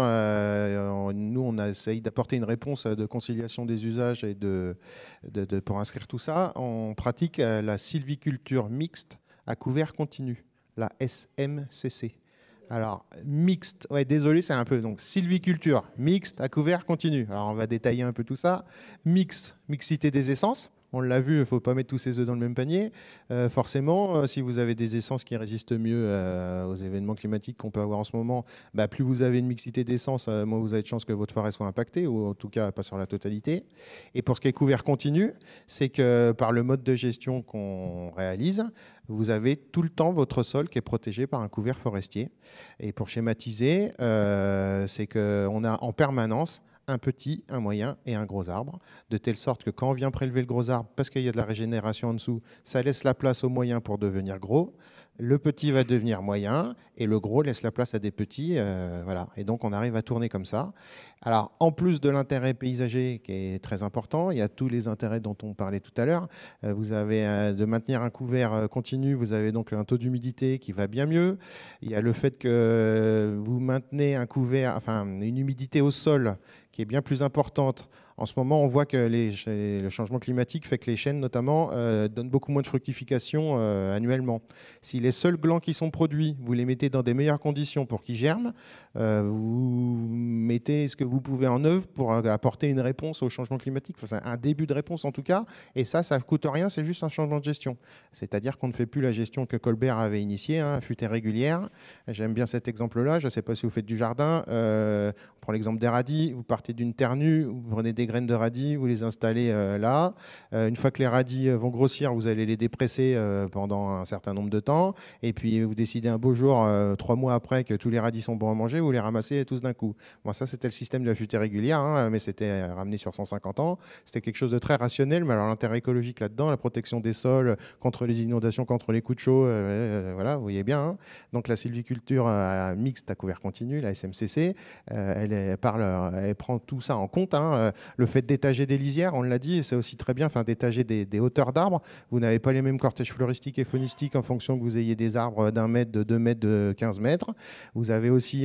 euh, nous, on a essayé d'apporter une réponse de conciliation des usages et de, de, de, pour inscrire tout ça. On pratique la sylviculture mixte à couvert continu, la S M C C. Alors, mixte, ouais, désolé, c'est un peu. Donc, sylviculture mixte à couvert continu. Alors, on va détailler un peu tout ça. Mix, mixité des essences. On l'a vu, il ne faut pas mettre tous ses œufs dans le même panier. Euh, forcément, euh, si vous avez des essences qui résistent mieux euh, aux événements climatiques qu'on peut avoir en ce moment, bah, plus vous avez une mixité d'essences, euh, moins vous avez de chances que votre forêt soit impactée, ou en tout cas pas sur la totalité. Et pour ce qui est couvert continu, c'est que par le mode de gestion qu'on réalise, vous avez tout le temps votre sol qui est protégé par un couvert forestier. Et pour schématiser, euh, c'est qu'on a en permanence un petit, un moyen et un gros arbre, de telle sorte que quand on vient prélever le gros arbre, parce qu'il y a de la régénération en dessous, ça laisse la place au moyen pour devenir gros, le petit va devenir moyen, et le gros laisse la place à des petits, euh, voilà. Et donc on arrive à tourner comme ça. Alors, en plus de l'intérêt paysager qui est très important, il y a tous les intérêts dont on parlait tout à l'heure. Euh, vous avez euh, de maintenir un couvert euh, continu, vous avez donc un taux d'humidité qui va bien mieux. Il y a le fait que vous maintenez un couvert, enfin une humidité au sol qui est bien plus importante. En ce moment, on voit que les, le changement climatique fait que les chênes, notamment, euh, donnent beaucoup moins de fructification euh, annuellement. Si les seuls glands qui sont produits, vous les mettez dans des meilleures conditions pour qu'ils germent, euh, vous mettez ce que vous pouvez en œuvre pour apporter une réponse au changement climatique. Enfin, c'est un début de réponse en tout cas. Et ça, ça ne coûte rien, c'est juste un changement de gestion. C'est-à-dire qu'on ne fait plus la gestion que Colbert avait initiée, hein, futaie régulière. J'aime bien cet exemple-là. Je ne sais pas si vous faites du jardin. Euh, on prend l'exemple des radis. Vous partez d'une terre nue, vous prenez des graines de radis, vous les installez euh, là. Euh, une fois que les radis vont grossir, vous allez les dépresser euh, pendant un certain nombre de temps. Et puis, vous décidez un beau jour, euh, trois mois après, que tous les radis sont bons à manger, vous les ramassez tous d'un coup. Bon, ça, c'était le système de la futaie régulière, hein, mais c'était ramené sur cent cinquante ans. C'était quelque chose de très rationnel, mais alors l'intérêt écologique là-dedans, la protection des sols contre les inondations, contre les coups de chaud, euh, euh, voilà, vous voyez bien. Hein. Donc, la sylviculture euh, mixte à couvert continu, la S M C C, euh, elle, elle, parle, elle prend tout ça en compte. Hein. Le fait d'étager des lisières, on l'a dit, c'est aussi très bien, enfin, d'étager des, des hauteurs d'arbres. Vous n'avez pas les mêmes cortèges floristiques et faunistiques en fonction que vous ayez des arbres d'un mètre, de deux mètres, de quinze mètres. Vous avez aussi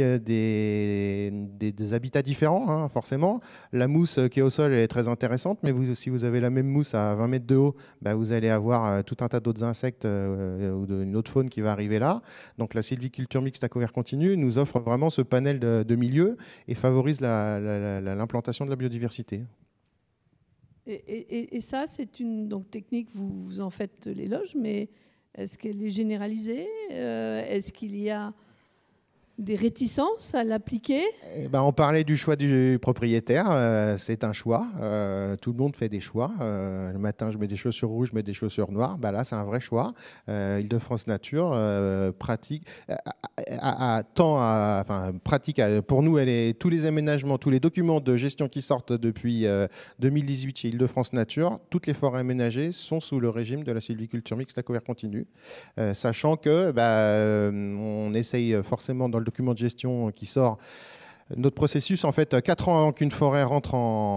des, des, des habitats différents, hein, forcément. La mousse qui est au sol elle est très intéressante, mais vous, si vous avez la même mousse à vingt mètres de haut, bah, vous allez avoir tout un tas d'autres insectes euh, ou d'une autre faune qui va arriver là. Donc la sylviculture mixte à couvert continu nous offre vraiment ce panel de, de milieux et favorise l'implantation de la biodiversité. Et, et, et ça, c'est une donc, technique, vous, vous en faites l'éloge, mais est-ce qu'elle est généralisée? euh, Est-ce qu'il y a des réticences à l'appliquer? Eh ben, on parlait du choix du propriétaire. Euh, c'est un choix. Euh, tout le monde fait des choix. Euh, le matin, je mets des chaussures rouges, je mets des chaussures noires. Ben là, c'est un vrai choix. Euh, Île-de-France Nature euh, pratique, à, à, à, tend à, enfin, pratique à, pour nous, elle est, tous les aménagements, tous les documents de gestion qui sortent depuis euh, deux mille dix-huit chez Île-de-France Nature, toutes les forêts aménagées sont sous le régime de la sylviculture mixte à couvert continu, euh, sachant que bah, on essaye forcément dans le document de gestion qui sort notre processus, en fait, quatre ans avant qu'une forêt rentre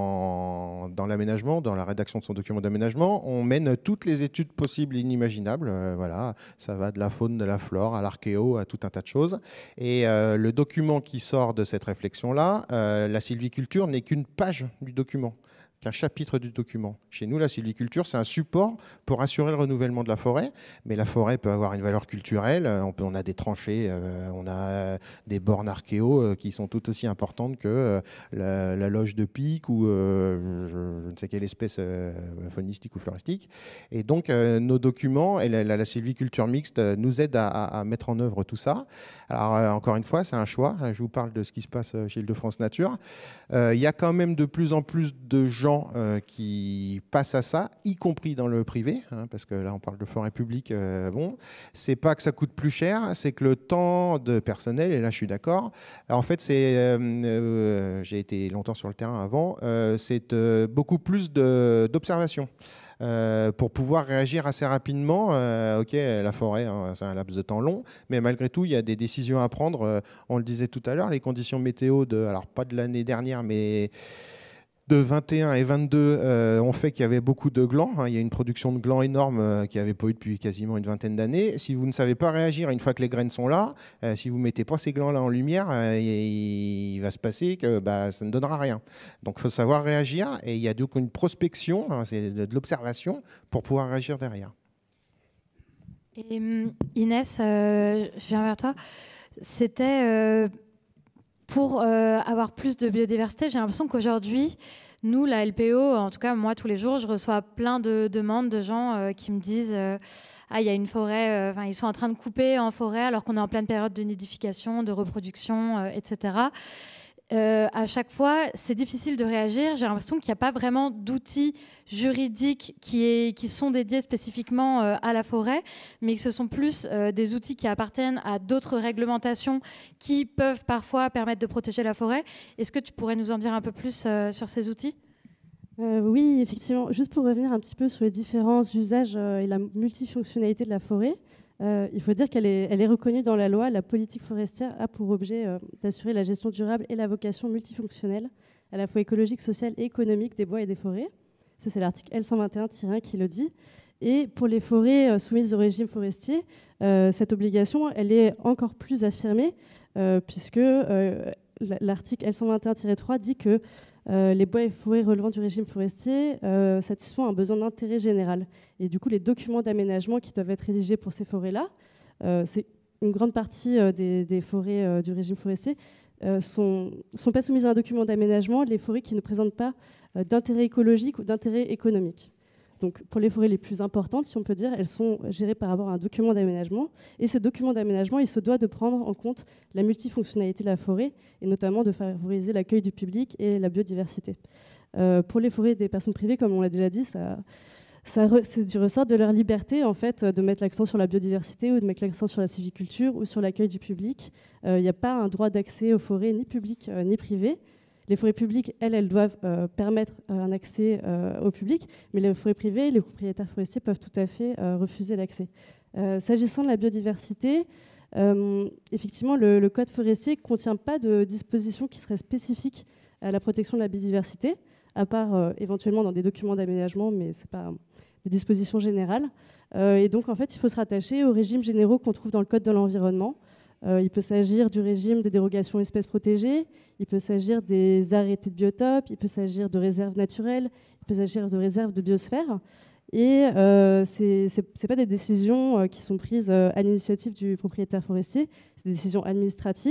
en, dans l'aménagement, dans la rédaction de son document d'aménagement, on mène toutes les études possibles et inimaginables. Euh, voilà, ça va de la faune, de la flore, à l'archéo, à tout un tas de choses. Et euh, le document qui sort de cette réflexion-là, euh, la sylviculture n'est qu'une page du document, qu'un chapitre du document. Chez nous, la sylviculture, c'est un support pour assurer le renouvellement de la forêt, mais la forêt peut avoir une valeur culturelle. On, peut, on a des tranchées, euh, on a des bornes archéo euh, qui sont tout aussi importantes que euh, la, la loge de pique ou euh, je, je ne sais quelle espèce euh, faunistique ou floristique. Et donc, euh, nos documents et la, la, la sylviculture mixte euh, nous aident à, à, à mettre en œuvre tout ça. Alors, euh, encore une fois, c'est un choix. Je vous parle de ce qui se passe chez Île-de-France Nature. Euh, il y a quand même de plus en plus de gens Euh, qui passent à ça, y compris dans le privé, hein, parce que là on parle de forêt publique. Euh, bon, c'est pas que ça coûte plus cher, c'est que le temps de personnel, et là je suis d'accord. En fait, c'est, euh, euh, j'ai été longtemps sur le terrain avant, euh, c'est euh, beaucoup plus de, d'observation. Euh, pour pouvoir réagir assez rapidement. Euh, ok, la forêt, hein, c'est un laps de temps long, mais malgré tout, il y a des décisions à prendre. Euh, on le disait tout à l'heure, les conditions météo, de, alors pas de l'année dernière, mais de vingt et un et vingt-deux euh, ont fait qu'il y avait beaucoup de glands. Hein. Il y a une production de glands énorme euh, qui n'avait pas eu depuis quasiment une vingtaine d'années. Si vous ne savez pas réagir une fois que les graines sont là, euh, si vous ne mettez pas ces glands-là en lumière, euh, il, il va se passer que bah, ça ne donnera rien. Donc il faut savoir réagir, et il y a donc une prospection, hein, c'est de, de l'observation, pour pouvoir réagir derrière. Et Inès, euh, je viens vers toi. C'était... Euh Pour euh, avoir plus de biodiversité, j'ai l'impression qu'aujourd'hui, nous, la L P O, en tout cas moi tous les jours, je reçois plein de demandes de gens euh, qui me disent euh, ah, il y a une forêt, euh, ils sont en train de couper en forêt alors qu'on est en pleine période de nidification, de reproduction, euh, et cetera. Euh, à chaque fois, c'est difficile de réagir. J'ai l'impression qu'il n'y a pas vraiment d'outils juridiques qui, est, qui sont dédiés spécifiquement euh, à la forêt, mais que ce sont plus euh, des outils qui appartiennent à d'autres réglementations qui peuvent parfois permettre de protéger la forêt. Est-ce que tu pourrais nous en dire un peu plus euh, sur ces outils ? Euh, oui, effectivement. Juste pour revenir un petit peu sur les différents usages euh, et la multifonctionnalité de la forêt, euh, il faut dire qu'elle est, elle est reconnue dans la loi. La politique forestière a pour objet euh, d'assurer la gestion durable et la vocation multifonctionnelle, à la fois écologique, sociale et économique des bois et des forêts. Ça, c'est l'article L cent vingt et un tiret un qui le dit. Et pour les forêts euh, soumises au régime forestier, euh, cette obligation, elle est encore plus affirmée, euh, puisque euh, l'article L cent vingt et un tiret trois dit que Euh, les bois et forêts relevant du régime forestier euh, satisfont un besoin d'intérêt général. Et du coup, les documents d'aménagement qui doivent être rédigés pour ces forêts-là, euh, c'est une grande partie euh, des, des forêts euh, du régime forestier, euh, sont, sont pas soumises à un document d'aménagement les forêts qui ne présentent pas euh, d'intérêt écologique ou d'intérêt économique. Donc, pour les forêts les plus importantes, si on peut dire, elles sont gérées par rapport à un document d'aménagement. Et ce document d'aménagement, il se doit de prendre en compte la multifonctionnalité de la forêt, et notamment de favoriser l'accueil du public et la biodiversité. Euh, pour les forêts des personnes privées, comme on l'a déjà dit, ça, ça re, c'est du ressort de leur liberté, en fait, de mettre l'accent sur la biodiversité ou de mettre l'accent sur la sylviculture ou sur l'accueil du public. Il euh, n'y a pas un droit d'accès aux forêts ni publiques euh, ni privées. Les forêts publiques, elles, elles doivent euh, permettre euh, un accès euh, au public, mais les forêts privées, les propriétaires forestiers peuvent tout à fait euh, refuser l'accès. Euh, s'agissant de la biodiversité, euh, effectivement, le, le code forestier ne contient pas de dispositions qui seraient spécifiques à la protection de la biodiversité, à part euh, éventuellement dans des documents d'aménagement, mais ce n'est pas euh, des dispositions générales. Euh, et donc, en fait, il faut se rattacher aux régimes généraux qu'on trouve dans le code de l'environnement. Euh, il peut s'agir du régime des dérogations espèces protégées, il peut s'agir des arrêtés de biotopes, il peut s'agir de réserves naturelles, il peut s'agir de réserves de biosphère. Et euh, ce n'est pas des décisions euh, qui sont prises euh, à l'initiative du propriétaire forestier, c'est des décisions administratives.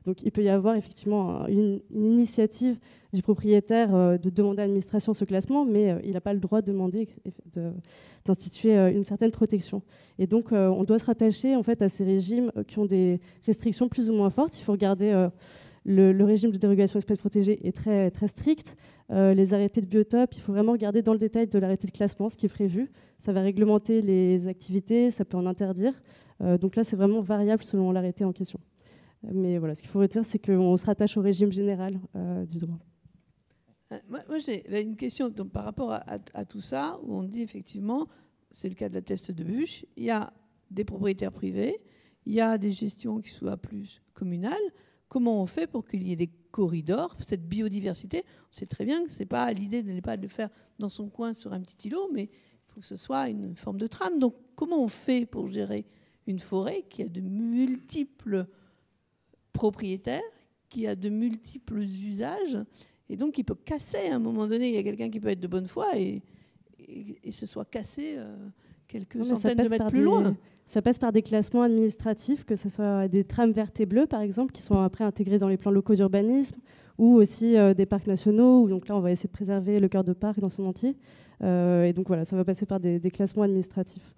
Donc il peut y avoir effectivement une, une initiative du propriétaire euh, de demander à l'administration ce classement, mais euh, il n'a pas le droit de demander de, d'instituer euh, une certaine protection. Et donc euh, on doit se rattacher en fait à ces régimes qui ont des restrictions plus ou moins fortes. Il faut regarder euh, le, le régime de dérogation espèces protégées est très, très strict. Euh, les arrêtés de biotope, il faut vraiment regarder dans le détail de l'arrêté de classement ce qui est prévu. Ça va réglementer les activités, ça peut en interdire. Euh, donc là, c'est vraiment variable selon l'arrêté en question. Mais voilà, ce qu'il faut retenir, c'est qu'on se rattache au régime général euh, du droit. Euh, moi, moi j'ai une question donc, par rapport à, à, à tout ça, où on dit effectivement, c'est le cas de la teste de bûche, il y a des propriétaires privés, il y a des gestions qui soient plus communales. Comment on fait pour qu'il y ait des corridors, cette biodiversité? On sait très bien que c'est pas l'idée n'est pas de le faire dans son coin sur un petit îlot, mais il faut que ce soit une forme de trame. Donc comment on fait pour gérer une forêt qui a de multiples propriétaires, qui a de multiples usages, et donc il peut casser à un moment donné. Il y a quelqu'un qui peut être de bonne foi et, et, et se soit cassé euh, quelques non, centaines de mètres plus des, loin. Ça passe par des classements administratifs, que ce soit des trames vertes et bleues, par exemple, qui sont après intégrés dans les plans locaux d'urbanisme, ou aussi euh, des parcs nationaux, où donc là on va essayer de préserver le cœur de parc dans son entier. Euh, et donc voilà, ça va passer par des, des classements administratifs.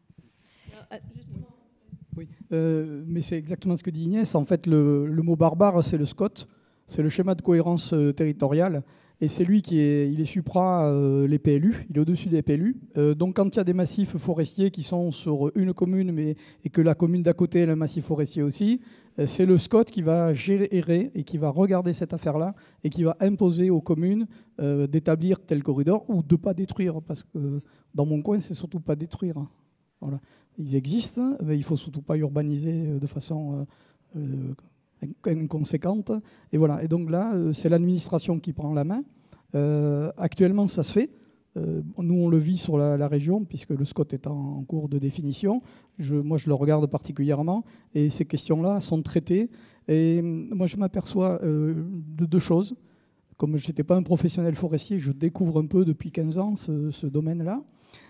Alors, justement. Oui, euh, mais c'est exactement ce que dit Inès. En fait, le, le mot barbare, c'est le SCOT, c'est le schéma de cohérence euh, territoriale, et c'est lui qui est, il est supra euh, les P L U, il est au-dessus des P L U. Euh, donc quand il y a des massifs forestiers qui sont sur une commune, mais, et que la commune d'à côté a un massif forestier aussi, euh, c'est le SCOT qui va gérer et qui va regarder cette affaire-là et qui va imposer aux communes euh, d'établir tel corridor ou de ne pas détruire, parce que dans mon coin, c'est surtout pas détruire. Voilà. Ils existent, mais il ne faut surtout pas urbaniser de façon euh, inconséquente. Et voilà. Et donc là, c'est l'administration qui prend la main. Euh, actuellement, ça se fait. Euh, nous, on le vit sur la, la région, puisque le SCOT est en cours de définition. Je, moi, je le regarde particulièrement. Et ces questions-là sont traitées. Et moi, je m'aperçois euh, de deux choses. Comme je n'étais pas un professionnel forestier, je découvre un peu depuis quinze ans ce, ce domaine-là.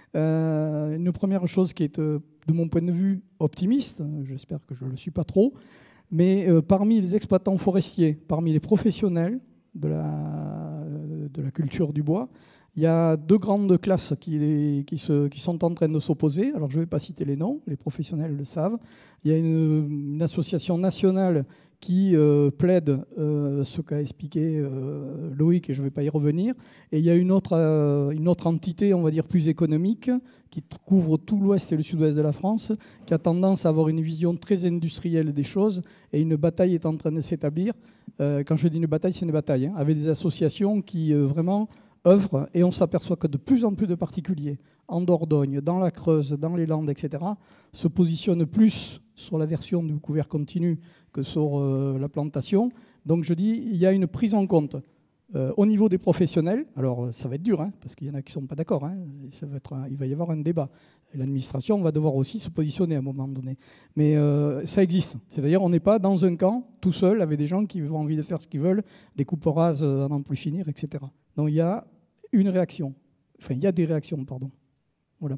Euh, une première chose qui est, euh, de mon point de vue, optimiste, j'espère que je ne le suis pas trop, mais euh, parmi les exploitants forestiers, parmi les professionnels de la, de la culture du bois, il y a deux grandes classes qui, qui, se, qui sont en train de s'opposer. Alors je ne vais pas citer les noms, les professionnels le savent. Il y a une, une association nationale qui euh, plaide euh, ce qu'a expliqué euh, Loïc, et je ne vais pas y revenir. Et il y a une autre, euh, une autre entité, on va dire, plus économique, qui couvre tout l'ouest et le sud-ouest de la France, qui a tendance à avoir une vision très industrielle des choses, et une bataille est en train de s'établir. Euh, quand je dis une bataille, c'est une bataille, hein, avec des associations qui euh, vraiment œuvrent, et on s'aperçoit que de plus en plus de particuliers, en Dordogne, dans la Creuse, dans les Landes, et cetera, se positionnent plus sur la version du couvert continu que sur euh, la plantation. Donc je dis, il y a une prise en compte euh, au niveau des professionnels. Alors ça va être dur, hein, parce qu'il y en a qui ne sont pas d'accord. Hein, ça va être un, il va y avoir un débat. L'administration va devoir aussi se positionner à un moment donné. Mais euh, ça existe. C'est-à-dire on n'est pas dans un camp tout seul avec des gens qui ont envie de faire ce qu'ils veulent, des coupes rases à n'en plus finir, et cetera. Donc il y a une réaction. Enfin, il y a des réactions, pardon. Voilà.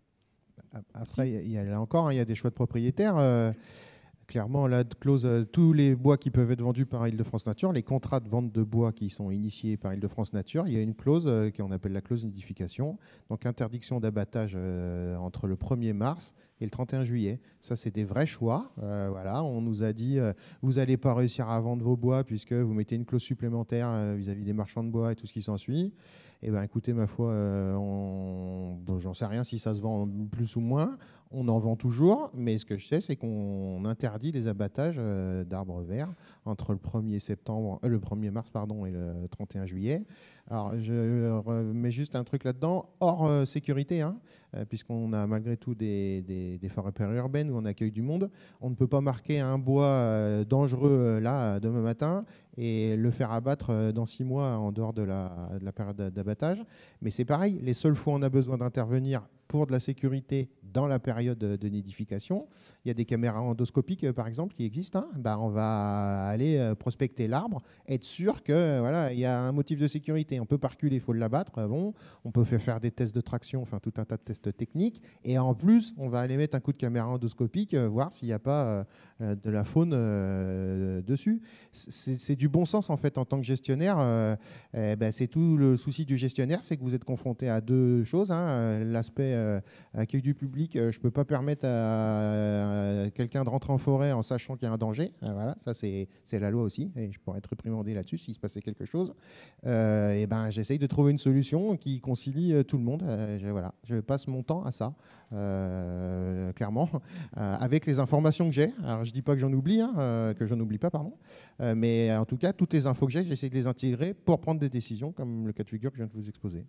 Après, il y a, là encore, il y a des choix de propriétaires. Euh, clairement, la clause, euh, tous les bois qui peuvent être vendus par Île-de-France Nature, les contrats de vente de bois qui sont initiés par Île-de-France Nature, il y a une clause euh, qu'on appelle la clause nidification, donc interdiction d'abattage euh, entre le premier mars et le trente et un juillet. Ça, c'est des vrais choix. Euh, voilà, on nous a dit, euh, vous n'allez pas réussir à vendre vos bois puisque vous mettez une clause supplémentaire euh, vis-à-vis des marchands de bois et tout ce qui s'ensuit. Eh bien, écoutez, ma foi, euh, on... bon, j'en sais rien si ça se vend plus ou moins. On en vend toujours, mais ce que je sais, c'est qu'on interdit les abattages euh, d'arbres verts entre le premier septembre, euh, le premier mars pardon, et le trente et un juillet. Alors, je remets juste un truc là-dedans, hors euh, sécurité, hein, euh, puisqu'on a malgré tout des, des, des forêts périurbaines où on accueille du monde. On ne peut pas marquer un bois euh, dangereux euh, là, demain matin, et le faire abattre euh, dans six mois en dehors de la, de la période d'abattage. Mais c'est pareil, les seules fois où on a besoin d'intervenir pour de la sécurité dans la période de nidification. Il y a des caméras endoscopiques, par exemple, qui existent. Hein. Ben, on va aller prospecter l'arbre, être sûr que voilà, il y a un motif de sécurité. On peut pas reculer, il faut l'abattre. Bon, on peut faire des tests de traction, enfin tout un tas de tests techniques. Et en plus, on va aller mettre un coup de caméra endoscopique, voir s'il n'y a pas euh, de la faune euh, dessus. C'est du bon sens en fait en tant que gestionnaire. Euh, eh ben, c'est tout le souci du gestionnaire, c'est que vous êtes confronté à deux choses. Hein. L'aspect euh, accueil du public, euh, je ne peux pas permettre à, à quelqu'un de rentrer en forêt en sachant qu'il y a un danger. Euh, voilà, ça c'est la loi aussi, et je pourrais être réprimandé là-dessus s'il se passait quelque chose. Euh, et ben, j'essaye de trouver une solution qui concilie tout le monde. Euh, je, voilà, je passe mon temps à ça, euh, clairement, euh, avec les informations que j'ai. Alors je dis pas que j'en oublie, hein, euh, que j'en oublie pas, pardon. Euh, mais en tout cas, toutes les infos que j'ai, j'essaie de les intégrer pour prendre des décisions, comme le cas de figure que je viens de vous exposer.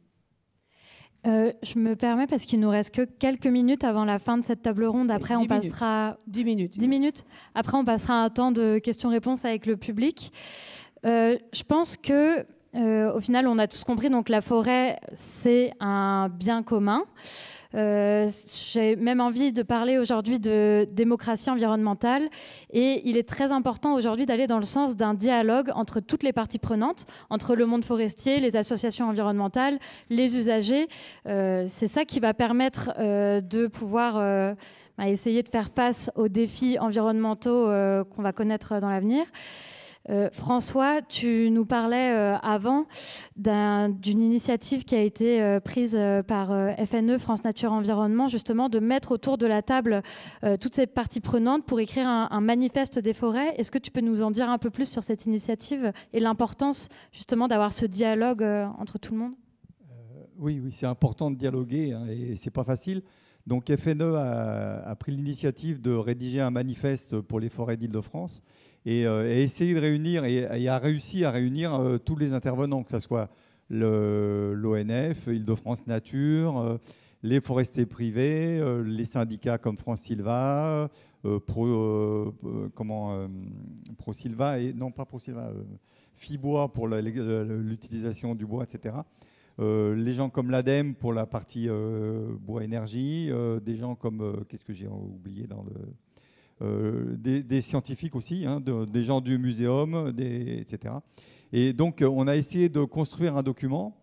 Euh, je me permets, parce qu'il nous reste que quelques minutes avant la fin de cette table ronde. Après, on passera... dix minutes. dix minutes. Après, on passera un temps de questions-réponses avec le public. Euh, je pense que, euh, au final, on a tous compris, donc la forêt, c'est un bien commun. Euh, J'ai même envie de parler aujourd'hui de démocratie environnementale, et il est très important aujourd'hui d'aller dans le sens d'un dialogue entre toutes les parties prenantes, entre le monde forestier, les associations environnementales, les usagers. Euh, c'est ça qui va permettre euh, de pouvoir euh, bah, essayer de faire face aux défis environnementaux euh, qu'on va connaître dans l'avenir. Euh, François, tu nous parlais euh, avant d'une initiative qui a été euh, prise euh, par euh, F N E, France Nature Environnement, justement de mettre autour de la table euh, toutes ces parties prenantes pour écrire un, un manifeste des forêts. Est-ce que tu peux nous en dire un peu plus sur cette initiative et l'importance justement d'avoir ce dialogue euh, entre tout le monde? euh, Oui, oui, c'est important de dialoguer, hein, et c'est pas facile. Donc F N E a, a pris l'initiative de rédiger un manifeste pour les forêts d'Île-de-France et, euh, et essayer de réunir, et, et a réussi à réunir euh, tous les intervenants, que ce soit l'O N F, Île-de-France Nature, euh, les forestiers privés, euh, les syndicats comme France Silva, euh, Pro, euh, comment, euh, Pro Silva, et non pas Pro Silva, euh, Fibois pour l'utilisation du bois, et cetera. Euh, les gens comme l'ADEME pour la partie euh, bois énergie, euh, des gens comme, euh, qu'est-ce que j'ai oublié dans le... Euh, des, des scientifiques aussi, hein, de, des gens du muséum, des, et cetera. Et donc, on a essayé de construire un document.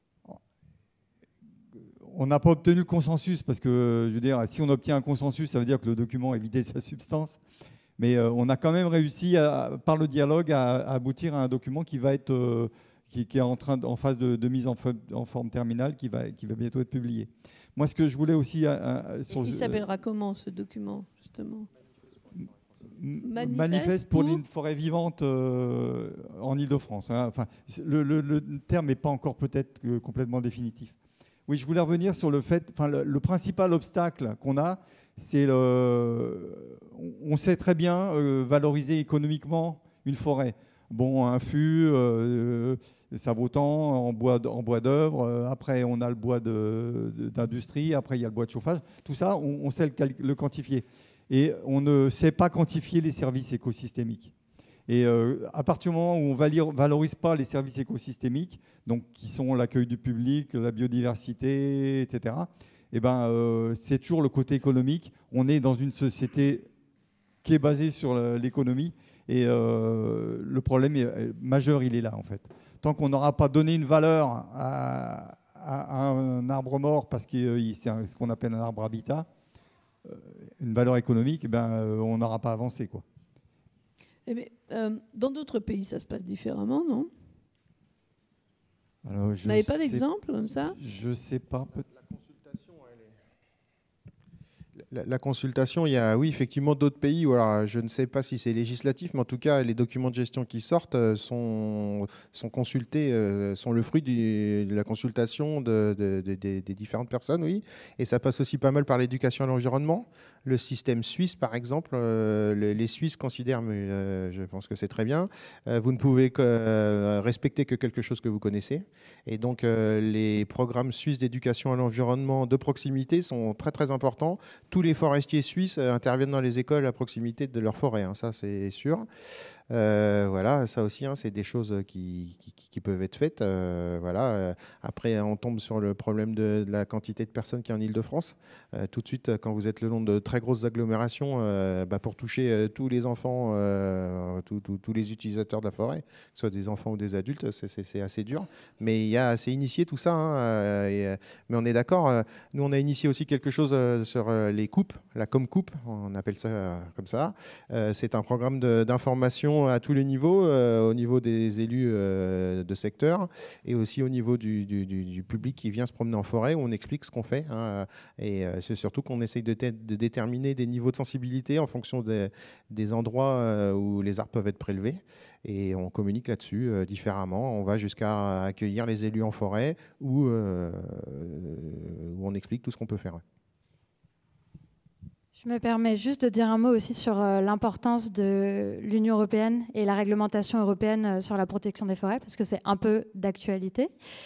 On n'a pas obtenu le consensus, parce que, je veux dire, si on obtient un consensus, ça veut dire que le document est vidé de sa substance. Mais euh, on a quand même réussi, à, par le dialogue, à, à aboutir à un document qui va être... Euh, Qui, qui est en, train de, en phase de, de mise en, en forme terminale, qui va, qui va bientôt être publié. Moi, ce que je voulais aussi... Euh, euh, sur, il s'appellera euh, comment, ce document, justement? Manifeste, Manifeste pour, pour une forêt vivante euh, en Île-de-France. Hein. Enfin, le, le, le terme n'est pas encore peut-être euh, complètement définitif. Oui, je voulais revenir sur le fait... Enfin, le, le principal obstacle qu'on a, c'est le... On sait très bien euh, valoriser économiquement une forêt. Bon, un fût, euh, Savautan en bois, en bois d'œuvre. Euh, après, on a le bois d'industrie. Après, il y a le bois de chauffage. Tout ça, on, on sait le, le quantifier. Et on ne sait pas quantifier les services écosystémiques. Et euh, à partir du moment où on ne valorise pas les services écosystémiques, donc qui sont l'accueil du public, la biodiversité, et cetera, eh ben, euh, c'est toujours le côté économique. On est dans une société qui est basée sur l'économie. Et euh, le problème est, majeur, il est là, en fait. Tant qu'on n'aura pas donné une valeur à, à un arbre mort, parce que c'est ce qu'on appelle un arbre habitat, une valeur économique, ben, on n'aura pas avancé, quoi. Eh bien, euh, dans d'autres pays, ça se passe différemment, non? Alors, je Vous n'avez pas d'exemple comme ça? Je ne sais pas. La, la consultation, il y a, oui, effectivement, d'autres pays où, alors, je ne sais pas si c'est législatif, mais en tout cas, les documents de gestion qui sortent euh, sont, sont consultés, euh, sont le fruit du, de la consultation de, de, de, de, des différentes personnes, oui. Et ça passe aussi pas mal par l'éducation à l'environnement. Le système suisse, par exemple, euh, les, les Suisses considèrent, mais euh, je pense que c'est très bien, euh, vous ne pouvez que, euh, respecter que quelque chose que vous connaissez. Et donc, euh, les programmes suisses d'éducation à l'environnement de proximité sont très, très importants. Tous les forestiers suisses interviennent dans les écoles à proximité de leur forêt, hein, ça c'est sûr. Euh, voilà, ça aussi, hein, c'est des choses qui, qui, qui peuvent être faites. Euh, voilà. Après, on tombe sur le problème de, de la quantité de personnes qui est en Île-de-France. Euh, tout de suite, quand vous êtes le long de très grosses agglomérations, euh, bah, pour toucher euh, tous les enfants, euh, tous, tous, tous les utilisateurs de la forêt, que ce soit des enfants ou des adultes, c'est assez dur. Mais il y a, c'est initié tout ça. Hein, euh, et, mais on est d'accord. Euh, nous, on a initié aussi quelque chose euh, sur euh, les coupes, la com-coupe, on appelle ça euh, comme ça. Euh, c'est un programme d'information à tous les niveaux, euh, au niveau des élus euh, de secteur et aussi au niveau du, du, du, du public qui vient se promener en forêt, où on explique ce qu'on fait. Hein, et euh, c'est surtout qu'on essaye de, de déterminer des niveaux de sensibilité en fonction des, des endroits euh, où les arbres peuvent être prélevés. Et on communique là-dessus euh, différemment. On va jusqu'à accueillir les élus en forêt où, euh, où on explique tout ce qu'on peut faire. Je me permets juste de dire un mot aussi sur euh, l'importance de l'Union européenne et la réglementation européenne euh, sur la protection des forêts, parce que c'est un peu d'actualité.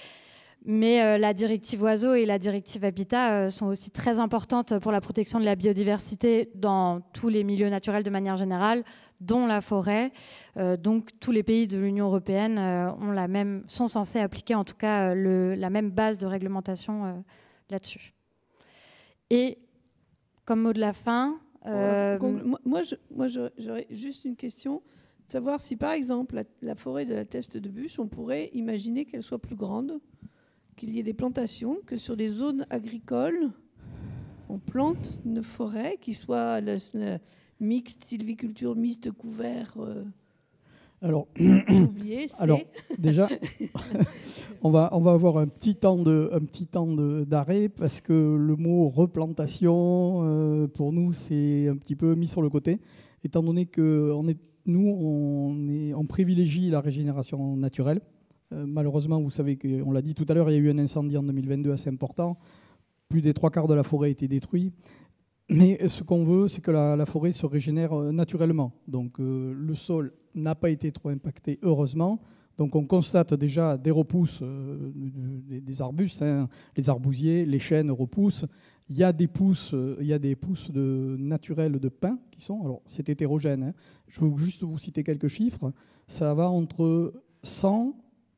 Mais euh, la directive oiseaux et la directive habitat euh, sont aussi très importantes pour la protection de la biodiversité dans tous les milieux naturels de manière générale, dont la forêt. Euh, donc tous les pays de l'Union européenne euh, ont la même, sont censés appliquer en tout cas euh, le, la même base de réglementation euh, là-dessus. Et comme mot de la fin... Euh... Moi, moi, je, moi j'aurais juste une question, savoir si par exemple la, la forêt de la Teste de Buch, on pourrait imaginer qu'elle soit plus grande, qu'il y ait des plantations, que sur des zones agricoles, on plante une forêt qui soit le, le mixte, sylviculture mixte couvert. Euh, alors, oublié, alors déjà, on va, on va avoir un petit temps de, un petit temps d'arrêt parce que le mot replantation, euh, pour nous, c'est un petit peu mis sur le côté, étant donné que on est, nous, on, est, on privilégie la régénération naturelle. Euh, malheureusement, vous savez qu'on l'a dit tout à l'heure, il y a eu un incendie en deux mille vingt-deux assez important. Plus des trois quarts de la forêt a été détruite. Mais ce qu'on veut, c'est que la, la forêt se régénère naturellement. Donc euh, le sol n'a pas été trop impacté, heureusement. Donc on constate déjà des repousses euh, des, des arbustes, hein, les arbousiers, les chênes repoussent. Il y a des pousses, euh, il y a des pousses de, naturelles de pins qui sont. Alors c'est hétérogène. Hein. Je veux juste vous citer quelques chiffres. Ça va entre cent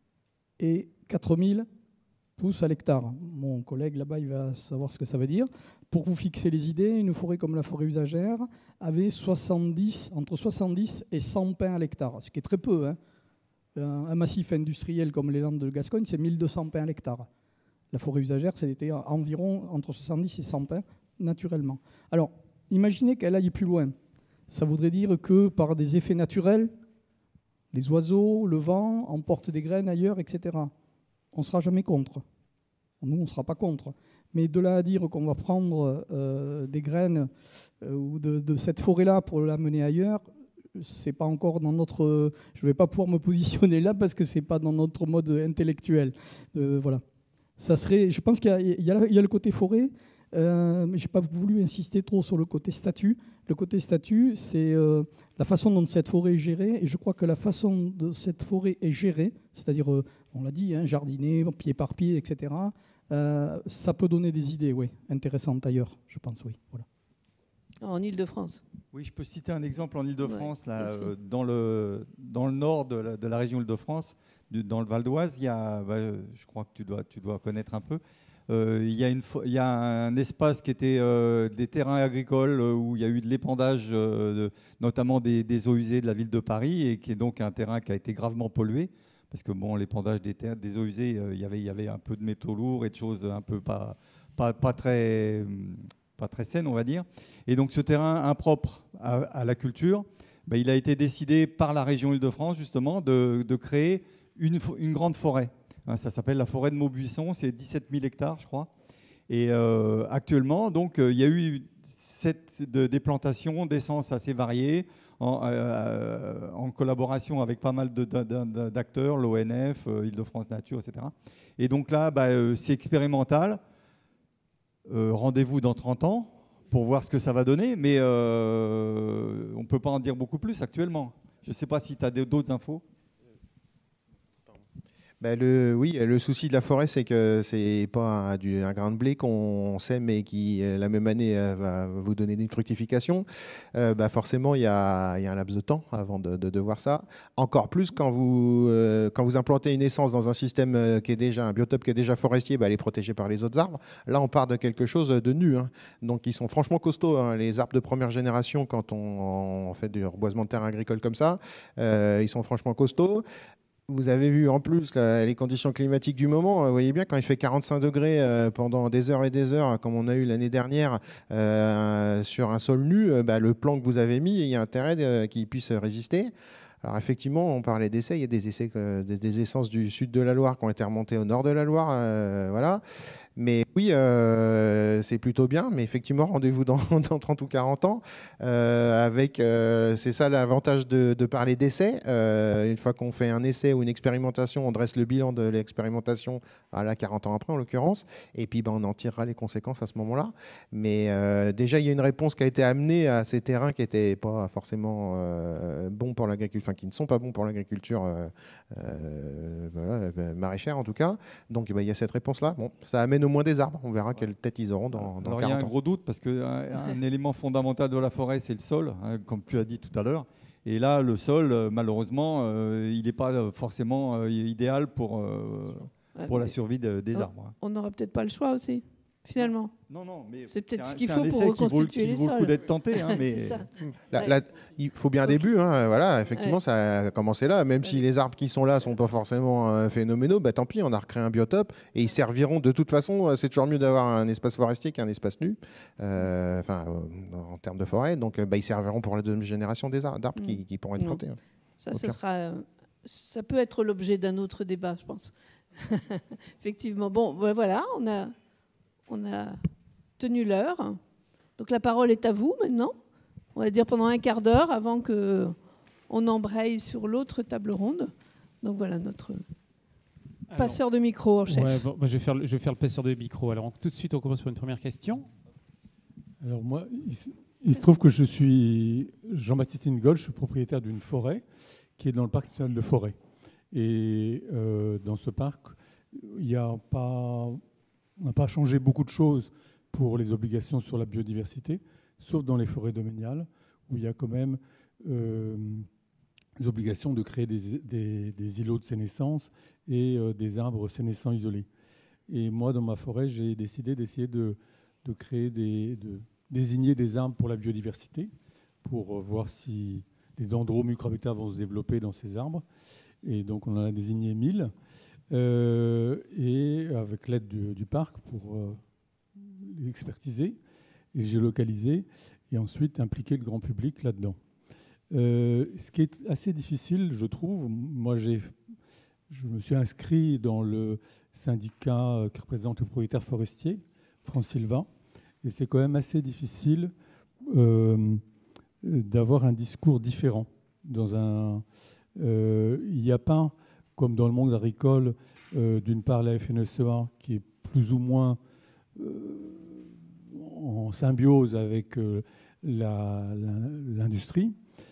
et quatre mille pousses à l'hectare. Mon collègue là-bas, il va savoir ce que ça veut dire. Pour vous fixer les idées, une forêt comme la forêt usagère avait soixante-dix, entre soixante-dix et cent pins à l'hectare, ce qui est très peu. Hein. Un massif industriel comme les Landes de Gascogne, c'est mille deux cents pins à l'hectare. La forêt usagère, c'était environ entre soixante-dix et cent pins naturellement. Alors, imaginez qu'elle aille plus loin. Ça voudrait dire que par des effets naturels, les oiseaux, le vent emportent des graines ailleurs, et cetera. On ne sera jamais contre. Nous, on ne sera pas contre. Mais de là à dire qu'on va prendre euh, des graines euh, ou de, de cette forêt-là pour l'amener ailleurs, c'est pas encore dans notre. Je ne vais pas pouvoir me positionner là parce que c'est pas dans notre mode intellectuel. Euh, voilà. Ça serait. Je pense qu'il y, y, y a le côté forêt, euh, mais j'ai pas voulu insister trop sur le côté statut. Le côté statut, c'est euh, la façon dont cette forêt est gérée, et je crois que la façon dont cette forêt est gérée, c'est-à-dire, euh, on l'a dit, hein, jardiner, pied par pied, et cetera. Euh, ça peut donner des idées, oui, intéressantes ailleurs, je pense, oui. Voilà. En Île-de-France. Oui, je peux citer un exemple en Île-de-France. Ouais, là, euh, dans, le, dans le nord de la, de la région Île-de-France, dans le Val d'Oise, il y a, bah, je crois que tu dois, tu dois connaître un peu, euh, il, y a une, il y a un espace qui était euh, des terrains agricoles euh, où il y a eu de l'épandage, euh, de, notamment des, des eaux usées de la ville de Paris, et qui est donc un terrain qui a été gravement pollué. Parce que bon, l'épandage des, des eaux usées, euh, il, y avait, il y avait un peu de métaux lourds et de choses un peu pas, pas, pas, très, pas très saines, on va dire. Et donc ce terrain impropre à, à la culture, ben, il a été décidé par la région Île-de-France justement de, de créer une, une grande forêt. Hein, ça s'appelle la forêt de Maubuisson, c'est dix-sept mille hectares, je crois. Et euh, actuellement, donc, euh, il y a eu cette, de, des plantations d'essences assez variées, En, euh, en collaboration avec pas mal d'acteurs, l'O N F, euh, Île-de-France Nature, et cetera. Et donc là, bah, euh, c'est expérimental. Euh, Rendez-vous dans trente ans pour voir ce que ça va donner, mais euh, on ne peut pas en dire beaucoup plus actuellement. Je ne sais pas si tu as d'autres infos. Ben le, oui, le souci de la forêt, c'est que c'est pas un, du, un grain de blé qu'on sème et qui, la même année, va vous donner une fructification. Euh, ben forcément, il y a, y a un laps de temps avant de, de, de voir ça. Encore plus quand vous, euh, quand vous implantez une essence dans un système qui est déjà, un biotope qui est déjà forestier, ben elle est protégée par les autres arbres. Là, on part de quelque chose de nu, hein. Donc, ils sont franchement costauds, hein, les arbres de première génération, quand on, on fait du reboisement de terre agricole comme ça. Euh, ils sont franchement costauds. Vous avez vu en plus là, les conditions climatiques du moment. Vous voyez bien, quand il fait quarante-cinq degrés euh, pendant des heures et des heures, comme on a eu l'année dernière, euh, sur un sol nu, euh, bah, le plan que vous avez mis, il y a intérêt euh, qu'il puisse résister. Alors effectivement, on parlait d'essais. Il y a des essais, euh, des, des essences du sud de la Loire qui ont été remontées au nord de la Loire. Euh, voilà. Mais oui, euh, c'est plutôt bien. Mais effectivement, rendez-vous dans, dans trente ou quarante ans. Euh, avec, euh, c'est ça l'avantage de, de parler d'essai. Euh, une fois qu'on fait un essai ou une expérimentation, on dresse le bilan de l'expérimentation à la quarante ans après, en l'occurrence. Et puis, ben, on en tirera les conséquences à ce moment-là. Mais euh, déjà, il y a une réponse qui a été amenée à ces terrains qui n'étaient pas forcément euh, bons pour l'agriculture, enfin, qui ne sont pas bons pour l'agriculture euh, euh, voilà, maraîchère, en tout cas. Donc, ben, il y a cette réponse-là. Bon, ça amène au moins des arbres. On verra quelle tête ils auront dans, dans Alors, quarante ans. il y a un gros doute parce qu'un un élément fondamental de la forêt, c'est le sol, hein, comme tu as dit tout à l'heure. Et là, le sol, euh, malheureusement, euh, il n'est pas forcément euh, idéal pour, euh, pour la survie de, des arbres. On n'aura peut-être pas le choix aussi, finalement. Non, non, mais c'est peut-être un, ce qu'il faut pour qui reconstituer les vaut, qui vaut sols. le coup d'être tenté. Hein, mais... la, la, il faut bien un okay. début. Hein, voilà, effectivement, ouais. Ça a commencé là. Même ouais. si les arbres qui sont là ne sont pas forcément euh, phénoménaux, bah, tant pis, on a recréé un biotope et ils serviront de toute façon. C'est toujours mieux d'avoir un espace forestier qu'un espace nu, euh, enfin, euh, en termes de forêt. Donc, bah, ils serviront pour la deuxième génération des arbres mmh. qui, qui pourront être plantés. Hein. Ça, ça, sera, ça peut être l'objet d'un autre débat, je pense. Effectivement. Bon, voilà, on a, on a tenu l'heure. Donc la parole est à vous maintenant. On va dire pendant un quart d'heure avant qu'on embraye sur l'autre table ronde. Donc voilà notre Alors, passeur de micro en chef. Ouais, bon, bah, je, vais faire, je vais faire le passeur de micro. Alors tout de suite, on commence par une première question. Alors moi, il, il se trouve que je suis Jean-Baptiste Ingol, je suis propriétaire d'une forêt qui est dans le parc national de Forêt. Et euh, dans ce parc, il y a pas, on n'a pas changé beaucoup de choses pour les obligations sur la biodiversité, sauf dans les forêts domaniales, où il y a quand même euh, des obligations de créer des, des, des îlots de sénescence et euh, des arbres sénescents isolés. Et moi, dans ma forêt, j'ai décidé d'essayer de, de créer des, de désigner des arbres pour la biodiversité, pour voir si des dendromucravita vont se développer dans ces arbres. Et donc, on en a désigné mille, euh, et avec l'aide du, du parc pour euh, les expertiser, les géolocaliser, et ensuite impliquer le grand public là-dedans. Euh, ce qui est assez difficile, je trouve, moi, j'ai, je me suis inscrit dans le syndicat qui représente les propriétaires forestiers, France Sylva, et c'est quand même assez difficile euh, d'avoir un discours différent. Dans un, euh, il n'y a pas, comme dans le monde agricole, euh, d'une part la F N S E A qui est plus ou moins euh, en symbiose avec euh, la, la, l'industrie.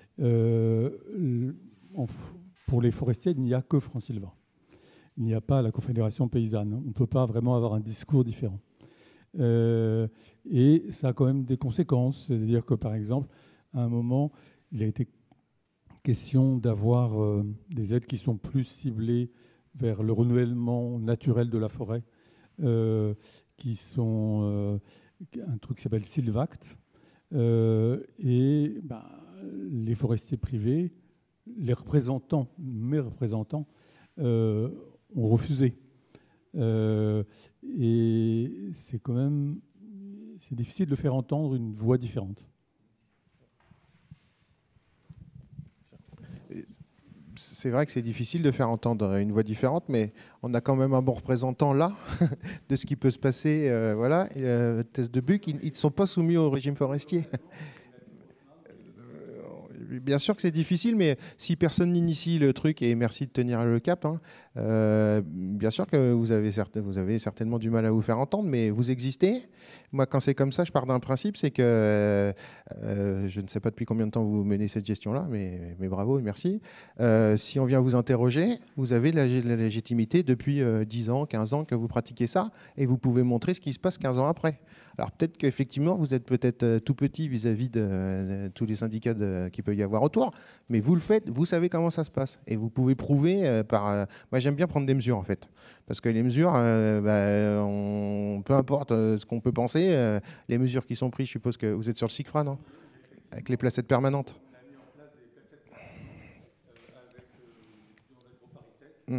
Euh, en, pour les forestiers, il n'y a que France Sylva. Il n'y a pas la Confédération paysanne. On ne peut pas vraiment avoir un discours différent. Euh, et ça a quand même des conséquences. C'est-à-dire que, par exemple, à un moment, il a été question d'avoir euh, des aides qui sont plus ciblées vers le renouvellement naturel de la forêt, euh, qui sont euh, un truc qui s'appelle Sylvact. Euh, et bah, les forestiers privés, les représentants, mes représentants, euh, ont refusé. Euh, et c'est quand même c'est difficile de faire entendre une voix différente. C'est vrai que c'est difficile de faire entendre une voix différente, mais on a quand même un bon représentant là de ce qui peut se passer. Euh, voilà, euh, Test de Buc, ils ne sont pas soumis au régime forestier. bien sûr que c'est difficile, mais si personne n'initie le truc, et merci de tenir le cap, hein, euh, bien sûr que vous avez, certes, vous avez certainement du mal à vous faire entendre, mais vous existez. Moi, quand c'est comme ça, je pars d'un principe, c'est que euh, euh, je ne sais pas depuis combien de temps vous menez cette gestion-là, mais, mais bravo et merci. Euh, si on vient vous interroger, vous avez la, la légitimité depuis euh, dix ans, quinze ans que vous pratiquez ça, et vous pouvez montrer ce qui se passe quinze ans après. Alors peut-être qu'effectivement, vous êtes peut-être euh, tout petit vis-à-vis de, de tous les syndicats qu'il peut y avoir autour, mais vous le faites, vous savez comment ça se passe. Et vous pouvez prouver euh, par... Euh, moi, j'aime bien prendre des mesures, en fait. Parce que les mesures, euh, bah, on, peu importe euh, ce qu'on peut penser, euh, les mesures qui sont prises, je suppose que vous êtes sur le SICFRA, non? Avec les placettes permanentes. Mmh.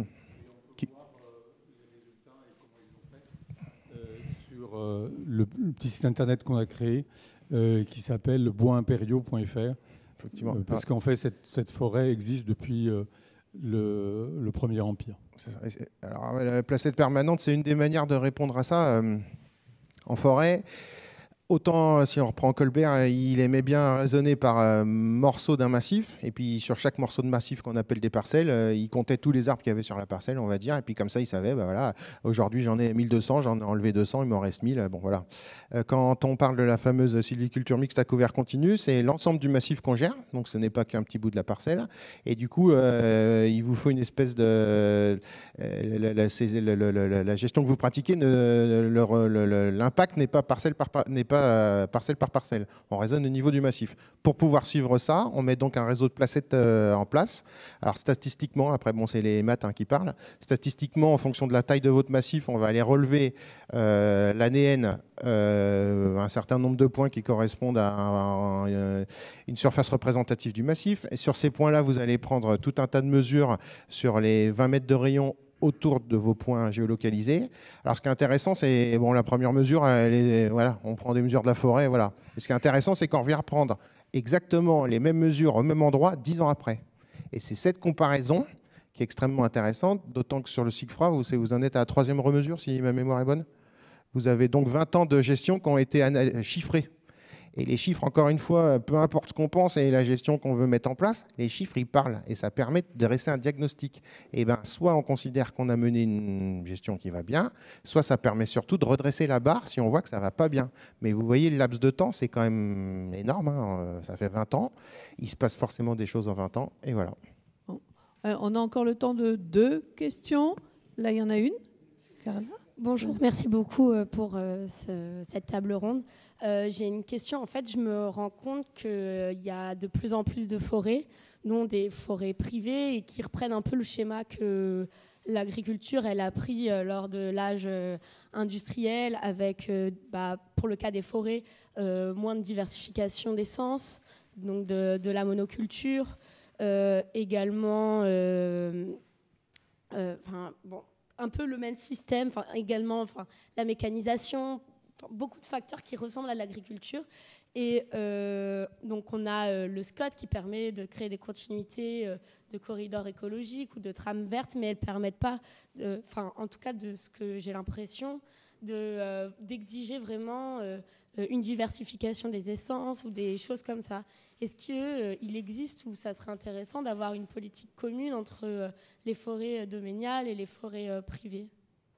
Sur euh, le, le petit site internet qu'on a créé euh, qui s'appelle bois impériaux point F R. Effectivement. Euh, parce qu'en fait, cette, cette forêt existe depuis euh, le, le Premier Empire. Alors, la placette permanente, c'est une des manières de répondre à ça. Euh, en forêt, autant, si on reprend Colbert, il aimait bien raisonner par euh, morceaux d'un massif. Et puis, sur chaque morceau de massif qu'on appelle des parcelles, euh, il comptait tous les arbres qu'il y avait sur la parcelle, on va dire. Et puis, comme ça, il savait, bah, voilà, aujourd'hui, j'en ai mille deux cents, j'en ai enlevé deux cents, il m'en reste mille. Bon, voilà. Euh, quand on parle de la fameuse sylviculture mixte à couvert continu, c'est l'ensemble du massif qu'on gère. Donc, ce n'est pas qu'un petit bout de la parcelle. Et du coup, euh, il vous faut une espèce de... Euh, la, la, la, la, la, la gestion que vous pratiquez, l'impact n'est pas parcelle par, n'est pas parcelle par parcelle. On raisonne au niveau du massif. Pour pouvoir suivre ça, on met donc un réseau de placettes euh, en place. Alors statistiquement, après bon, c'est les maths hein, qui parlent, statistiquement, en fonction de la taille de votre massif, on va aller relever euh, l'année N, euh, un certain nombre de points qui correspondent à, un, à une surface représentative du massif. Et sur ces points-là, vous allez prendre tout un tas de mesures sur les vingt mètres de rayon autour de vos points géolocalisés. Alors, ce qui est intéressant, c'est bon, la première mesure, elle est, voilà, on prend des mesures de la forêt, voilà. Et ce qui est intéressant, c'est qu'on revient reprendre exactement les mêmes mesures au même endroit dix ans après. Et c'est cette comparaison qui est extrêmement intéressante, d'autant que sur le SICFRA, vous, vous en êtes à la troisième remesure, si ma mémoire est bonne. Vous avez donc vingt ans de gestion qui ont été chiffrés. Et les chiffres, encore une fois, peu importe ce qu'on pense et la gestion qu'on veut mettre en place, les chiffres, ils parlent et ça permet de dresser un diagnostic. Et ben, soit on considère qu'on a mené une gestion qui va bien, soit ça permet surtout de redresser la barre si on voit que ça ne va pas bien. Mais vous voyez, le laps de temps, c'est quand même énorme. Hein. Ça fait vingt ans. Il se passe forcément des choses en vingt ans. Et voilà. Bon. Euh, on a encore le temps de deux questions. Là, il y en a une. Carla ? Bonjour, merci beaucoup pour euh, ce, cette table ronde. Euh, j'ai une question. En fait, je me rends compte qu'il euh, y a de plus en plus de forêts, dont des forêts privées, et qui reprennent un peu le schéma que l'agriculture elle a pris euh, lors de l'âge euh, industriel, avec, euh, bah, pour le cas des forêts, euh, moins de diversification d'essence, donc de, de la monoculture, euh, également... Euh, euh, bon, un peu le même système, également enfin, la mécanisation, beaucoup de facteurs qui ressemblent à l'agriculture. Et euh, donc on a euh, le SCOT qui permet de créer des continuités euh, de corridors écologiques ou de trames vertes, mais elles ne permettent pas, enfin en tout cas de ce que j'ai l'impression, de, euh, d'exiger vraiment euh, une diversification des essences ou des choses comme ça. Est-ce qu'il euh, existe ou ça serait intéressant d'avoir une politique commune entre euh, les forêts domaniales et les forêts euh, privées ?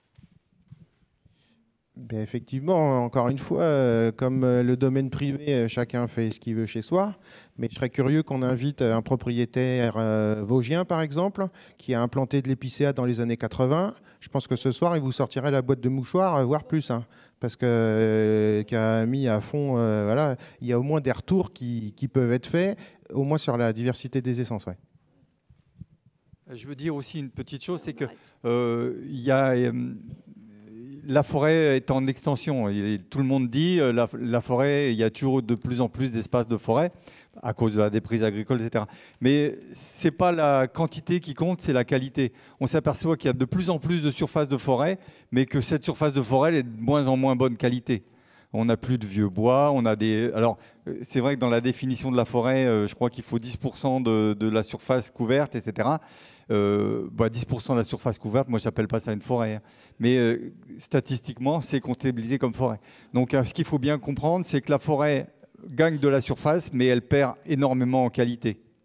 Ben effectivement, encore une fois, euh, comme euh, le domaine privé, euh, chacun fait ce qu'il veut chez soi. Mais je serais curieux qu'on invite un propriétaire euh, vosgien, par exemple, qui a implanté de l'épicéa dans les années quatre-vingts. Je pense que ce soir, il vous sortirait la boîte de mouchoirs, euh, voire plus. Hein, parce que euh, qui a mis à fond, euh, voilà, il y a au moins des retours qui, qui peuvent être faits, au moins sur la diversité des essences. Ouais. Je veux dire aussi une petite chose, c'est que euh, il y a... Euh, la forêt est en extension. Et tout le monde dit la, la forêt, il y a toujours de plus en plus d'espaces de forêt à cause de la déprise agricole, et cetera. Mais ce n'est pas la quantité qui compte, c'est la qualité. On s'aperçoit qu'il y a de plus en plus de surfaces de forêt, mais que cette surface de forêt elle est de moins en moins bonne qualité. On n'a plus de vieux bois, on a des... Alors, c'est vrai que dans la définition de la forêt, je crois qu'il faut dix pour cent de, de la surface couverte, et cetera. Euh, bah dix pour cent de la surface couverte, moi, je n'appelle pas ça une forêt. Hein. Mais euh, statistiquement, c'est comptabilisé comme forêt. Donc, euh, ce qu'il faut bien comprendre, c'est que la forêt gagne de la surface, mais elle perd énormément en qualité.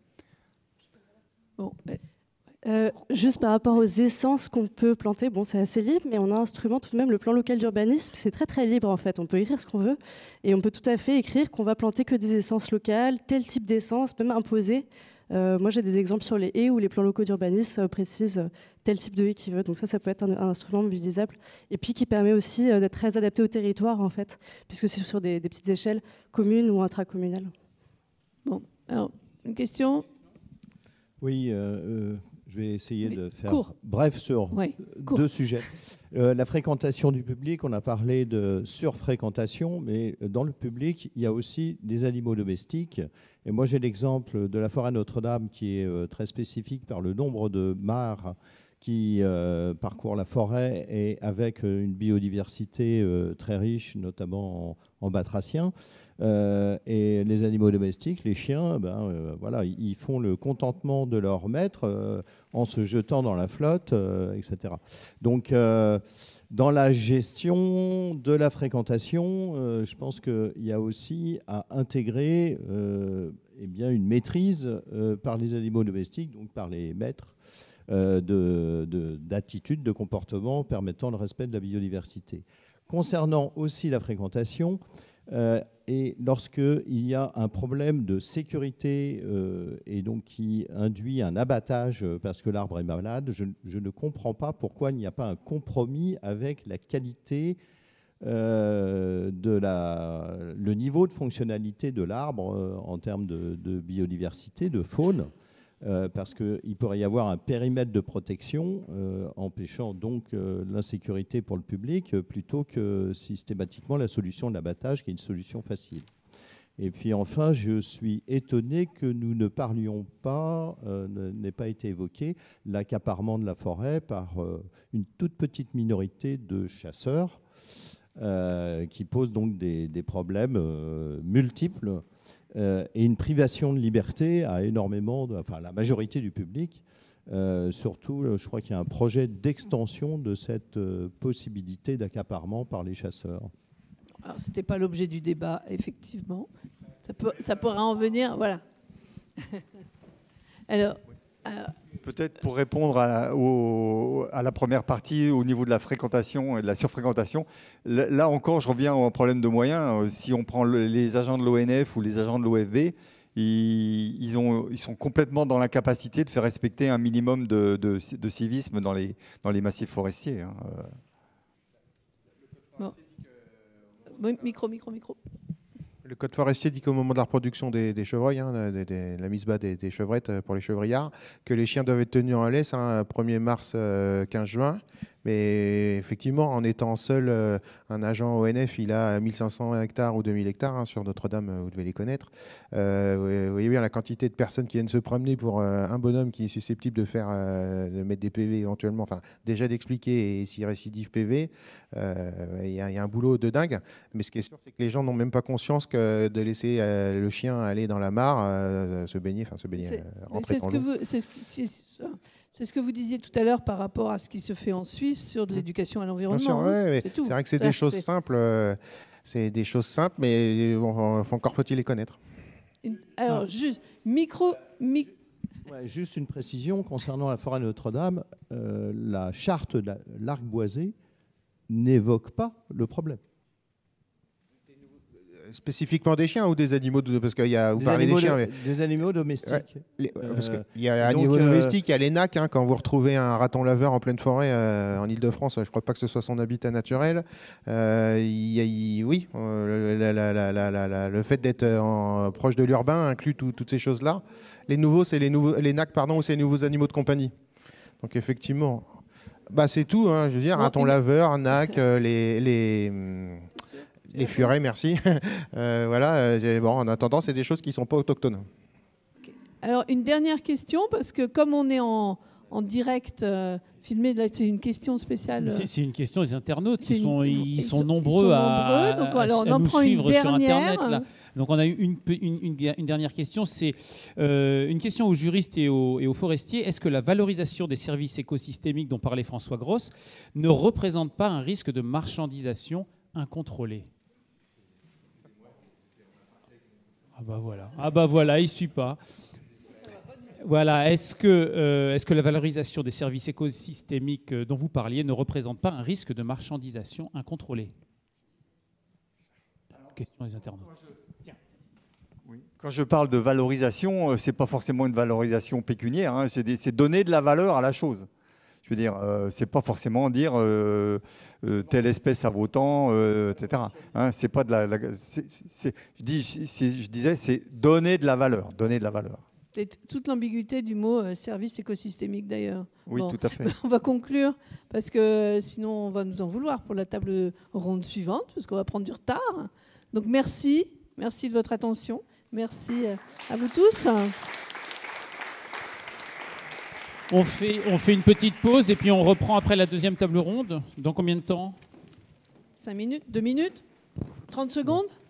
Bon, mais... Euh, juste par rapport aux essences qu'on peut planter, bon, c'est assez libre, mais on a un instrument tout de même, le plan local d'urbanisme, c'est très très libre en fait. On peut écrire ce qu'on veut et on peut tout à fait écrire qu'on va planter que des essences locales, tel type d'essence, même imposer. Euh, moi, j'ai des exemples sur les haies où les plans locaux d'urbanisme euh, précisent euh, tel type de haie qu'ils veulent. Donc ça, ça peut être un, un instrument mobilisable et puis qui permet aussi euh, d'être très adapté au territoire en fait, puisque c'est sur des, des petites échelles communes ou intracommunales. Bon, alors une question. Oui. Euh, euh... Je vais essayer Mais de faire court. bref sur ouais, deux court. sujets. Euh, la fréquentation du public, on a parlé de surfréquentation, mais dans le public, il y a aussi des animaux domestiques. Et moi, j'ai l'exemple de la forêt Notre-Dame qui est euh, très spécifique par le nombre de mares qui euh, parcourent la forêt et avec une biodiversité euh, très riche, notamment en, en batraciens. Euh, et les animaux domestiques, les chiens, ben, euh, voilà, ils font le contentement de leur maître euh, en se jetant dans la flotte, euh, et cetera. Donc, euh, dans la gestion de la fréquentation, euh, je pense qu'il y a aussi à intégrer euh, eh bien, une maîtrise euh, par les animaux domestiques, donc par les maîtres, euh, de, de, d'attitudes, de comportements permettant le respect de la biodiversité. Concernant aussi la fréquentation, Euh, et lorsqu'il y a un problème de sécurité euh, et donc qui induit un abattage parce que l'arbre est malade, je, je ne comprends pas pourquoi il n'y a pas un compromis avec la qualité, euh, de la, le niveau de fonctionnalité de l'arbre euh, en termes de, de biodiversité, de faune. Euh, parce qu'il pourrait y avoir un périmètre de protection euh, empêchant donc euh, l'insécurité pour le public euh, plutôt que systématiquement la solution de l'abattage qui est une solution facile. Et puis enfin, je suis étonné que nous ne parlions pas, euh, n'ait pas été évoqué, l'accaparement de la forêt par euh, une toute petite minorité de chasseurs euh, qui pose donc des, des problèmes euh, multiples. Euh, et une privation de liberté à énormément, de, enfin la majorité du public. Euh, surtout, je crois qu'il y a un projet d'extension de cette euh, possibilité d'accaparement par les chasseurs. Alors, ce n'était pas l'objet du débat, effectivement. Ça, peut, ça pourra en venir, voilà. alors, alors peut-être pour répondre à la, au, à la première partie au niveau de la fréquentation et de la surfréquentation, là encore, je reviens au problème de moyens. Si on prend le, les agents de l'O N F ou les agents de l'O F B, ils, ils, ont, ils sont complètement dans l'incapacité de faire respecter un minimum de, de, de civisme dans les, dans les massifs forestiers. Hein. Bon. Micro, micro, micro. Le code forestier dit qu'au moment de la reproduction des, des chevreuils, hein, des, des, la mise bas des, des chevrettes pour les chevriards, que les chiens doivent être tenus en laisse, hein, premier mars, euh, quinze juin. Mais effectivement, en étant seul, euh, un agent O N F, il a mille cinq cents hectares ou deux mille hectares, hein, sur Notre-Dame, vous devez les connaître. Euh, vous voyez bien la quantité de personnes qui viennent se promener pour euh, un bonhomme qui est susceptible de faire, euh, de mettre des P V éventuellement, enfin déjà d'expliquer et s'il récidive P V, il euh, y, y a un boulot de dingue. Mais ce qui est sûr, c'est que les gens n'ont même pas conscience que de laisser euh, le chien aller dans la mare, euh, se baigner, enfin se baigner, euh, rentrer dans l'eau. C'est ce que vous disiez tout à l'heure par rapport à ce qui se fait en Suisse sur de l'éducation à l'environnement. Hein, ouais, c'est vrai que c'est des choses simples, euh, c'est des choses simples, mais bon, encore faut-il les connaître. Alors, ah. juste micro, mi ouais, juste une précision concernant la forêt Notre-Dame, euh, la charte de l'arc boisé n'évoque pas le problème. Spécifiquement des chiens ou des animaux de, parce qu'il y a vous des parlez animaux des chiens de, mais... des animaux domestiques. Ouais, les, euh, parce qu'il y a animaux euh, domestiques, il y a les nacs. Hein, quand vous retrouvez un raton laveur en pleine forêt euh, en Île-de-France, je ne crois pas que ce soit son habitat naturel. Euh, il, il, oui, euh, la, la, la, la, la, la, le fait d'être en, proche de l'urbain inclut tout, toutes ces choses-là. Les nouveaux, c'est les nouveaux, les nacs, pardon, c'est les nouveaux animaux de compagnie. Donc effectivement, bah c'est tout. Hein, je veux dire, bon, raton laveur, nac, euh, les, les Les furets, merci. euh, voilà. Euh, bon, en attendant, c'est des choses qui ne sont pas autochtones. Okay. Alors, une dernière question, parce que comme on est en, en direct euh, filmé, là, c'est une question spéciale. C'est une question des internautes. Qui une, sont, ils, ils, sont sont nombreux, ils sont à, nombreux, donc, alors, à, on à en nous prend suivre une dernière. sur Internet. Là. Donc, on a eu une, une, une, une dernière question. C'est euh, une question aux juristes et aux, et aux forestiers. Est-ce que la valorisation des services écosystémiques dont parlait François Gross ne représente pas un risque de marchandisation incontrôlée ? Ah bah voilà, ah bah voilà, il suit pas. Voilà. Est-ce que, euh, est-ce que la valorisation des services écosystémiques dont vous parliez ne représente pas un risque de marchandisation incontrôlée? Question des internautes. Oui. Quand je parle de valorisation, ce n'est pas forcément une valorisation pécuniaire, hein, c'est donner de la valeur à la chose. Je veux dire, euh, c'est pas forcément dire euh, euh, telle espèce ça vaut tant, euh, et cetera. Hein, c'est pas de la. la c'est, c'est, je, dis, je disais, c'est donner de la valeur, donner de la valeur. C'est toute l'ambiguïté du mot euh, service écosystémique d'ailleurs. Oui, bon, tout à fait. On va conclure parce que sinon on va nous en vouloir pour la table ronde suivante parce qu'on va prendre du retard. Donc merci, merci de votre attention, merci à vous tous. On fait, on fait une petite pause et puis on reprend après la deuxième table ronde. Dans combien de temps? cinq minutes? deux minutes? trente secondes?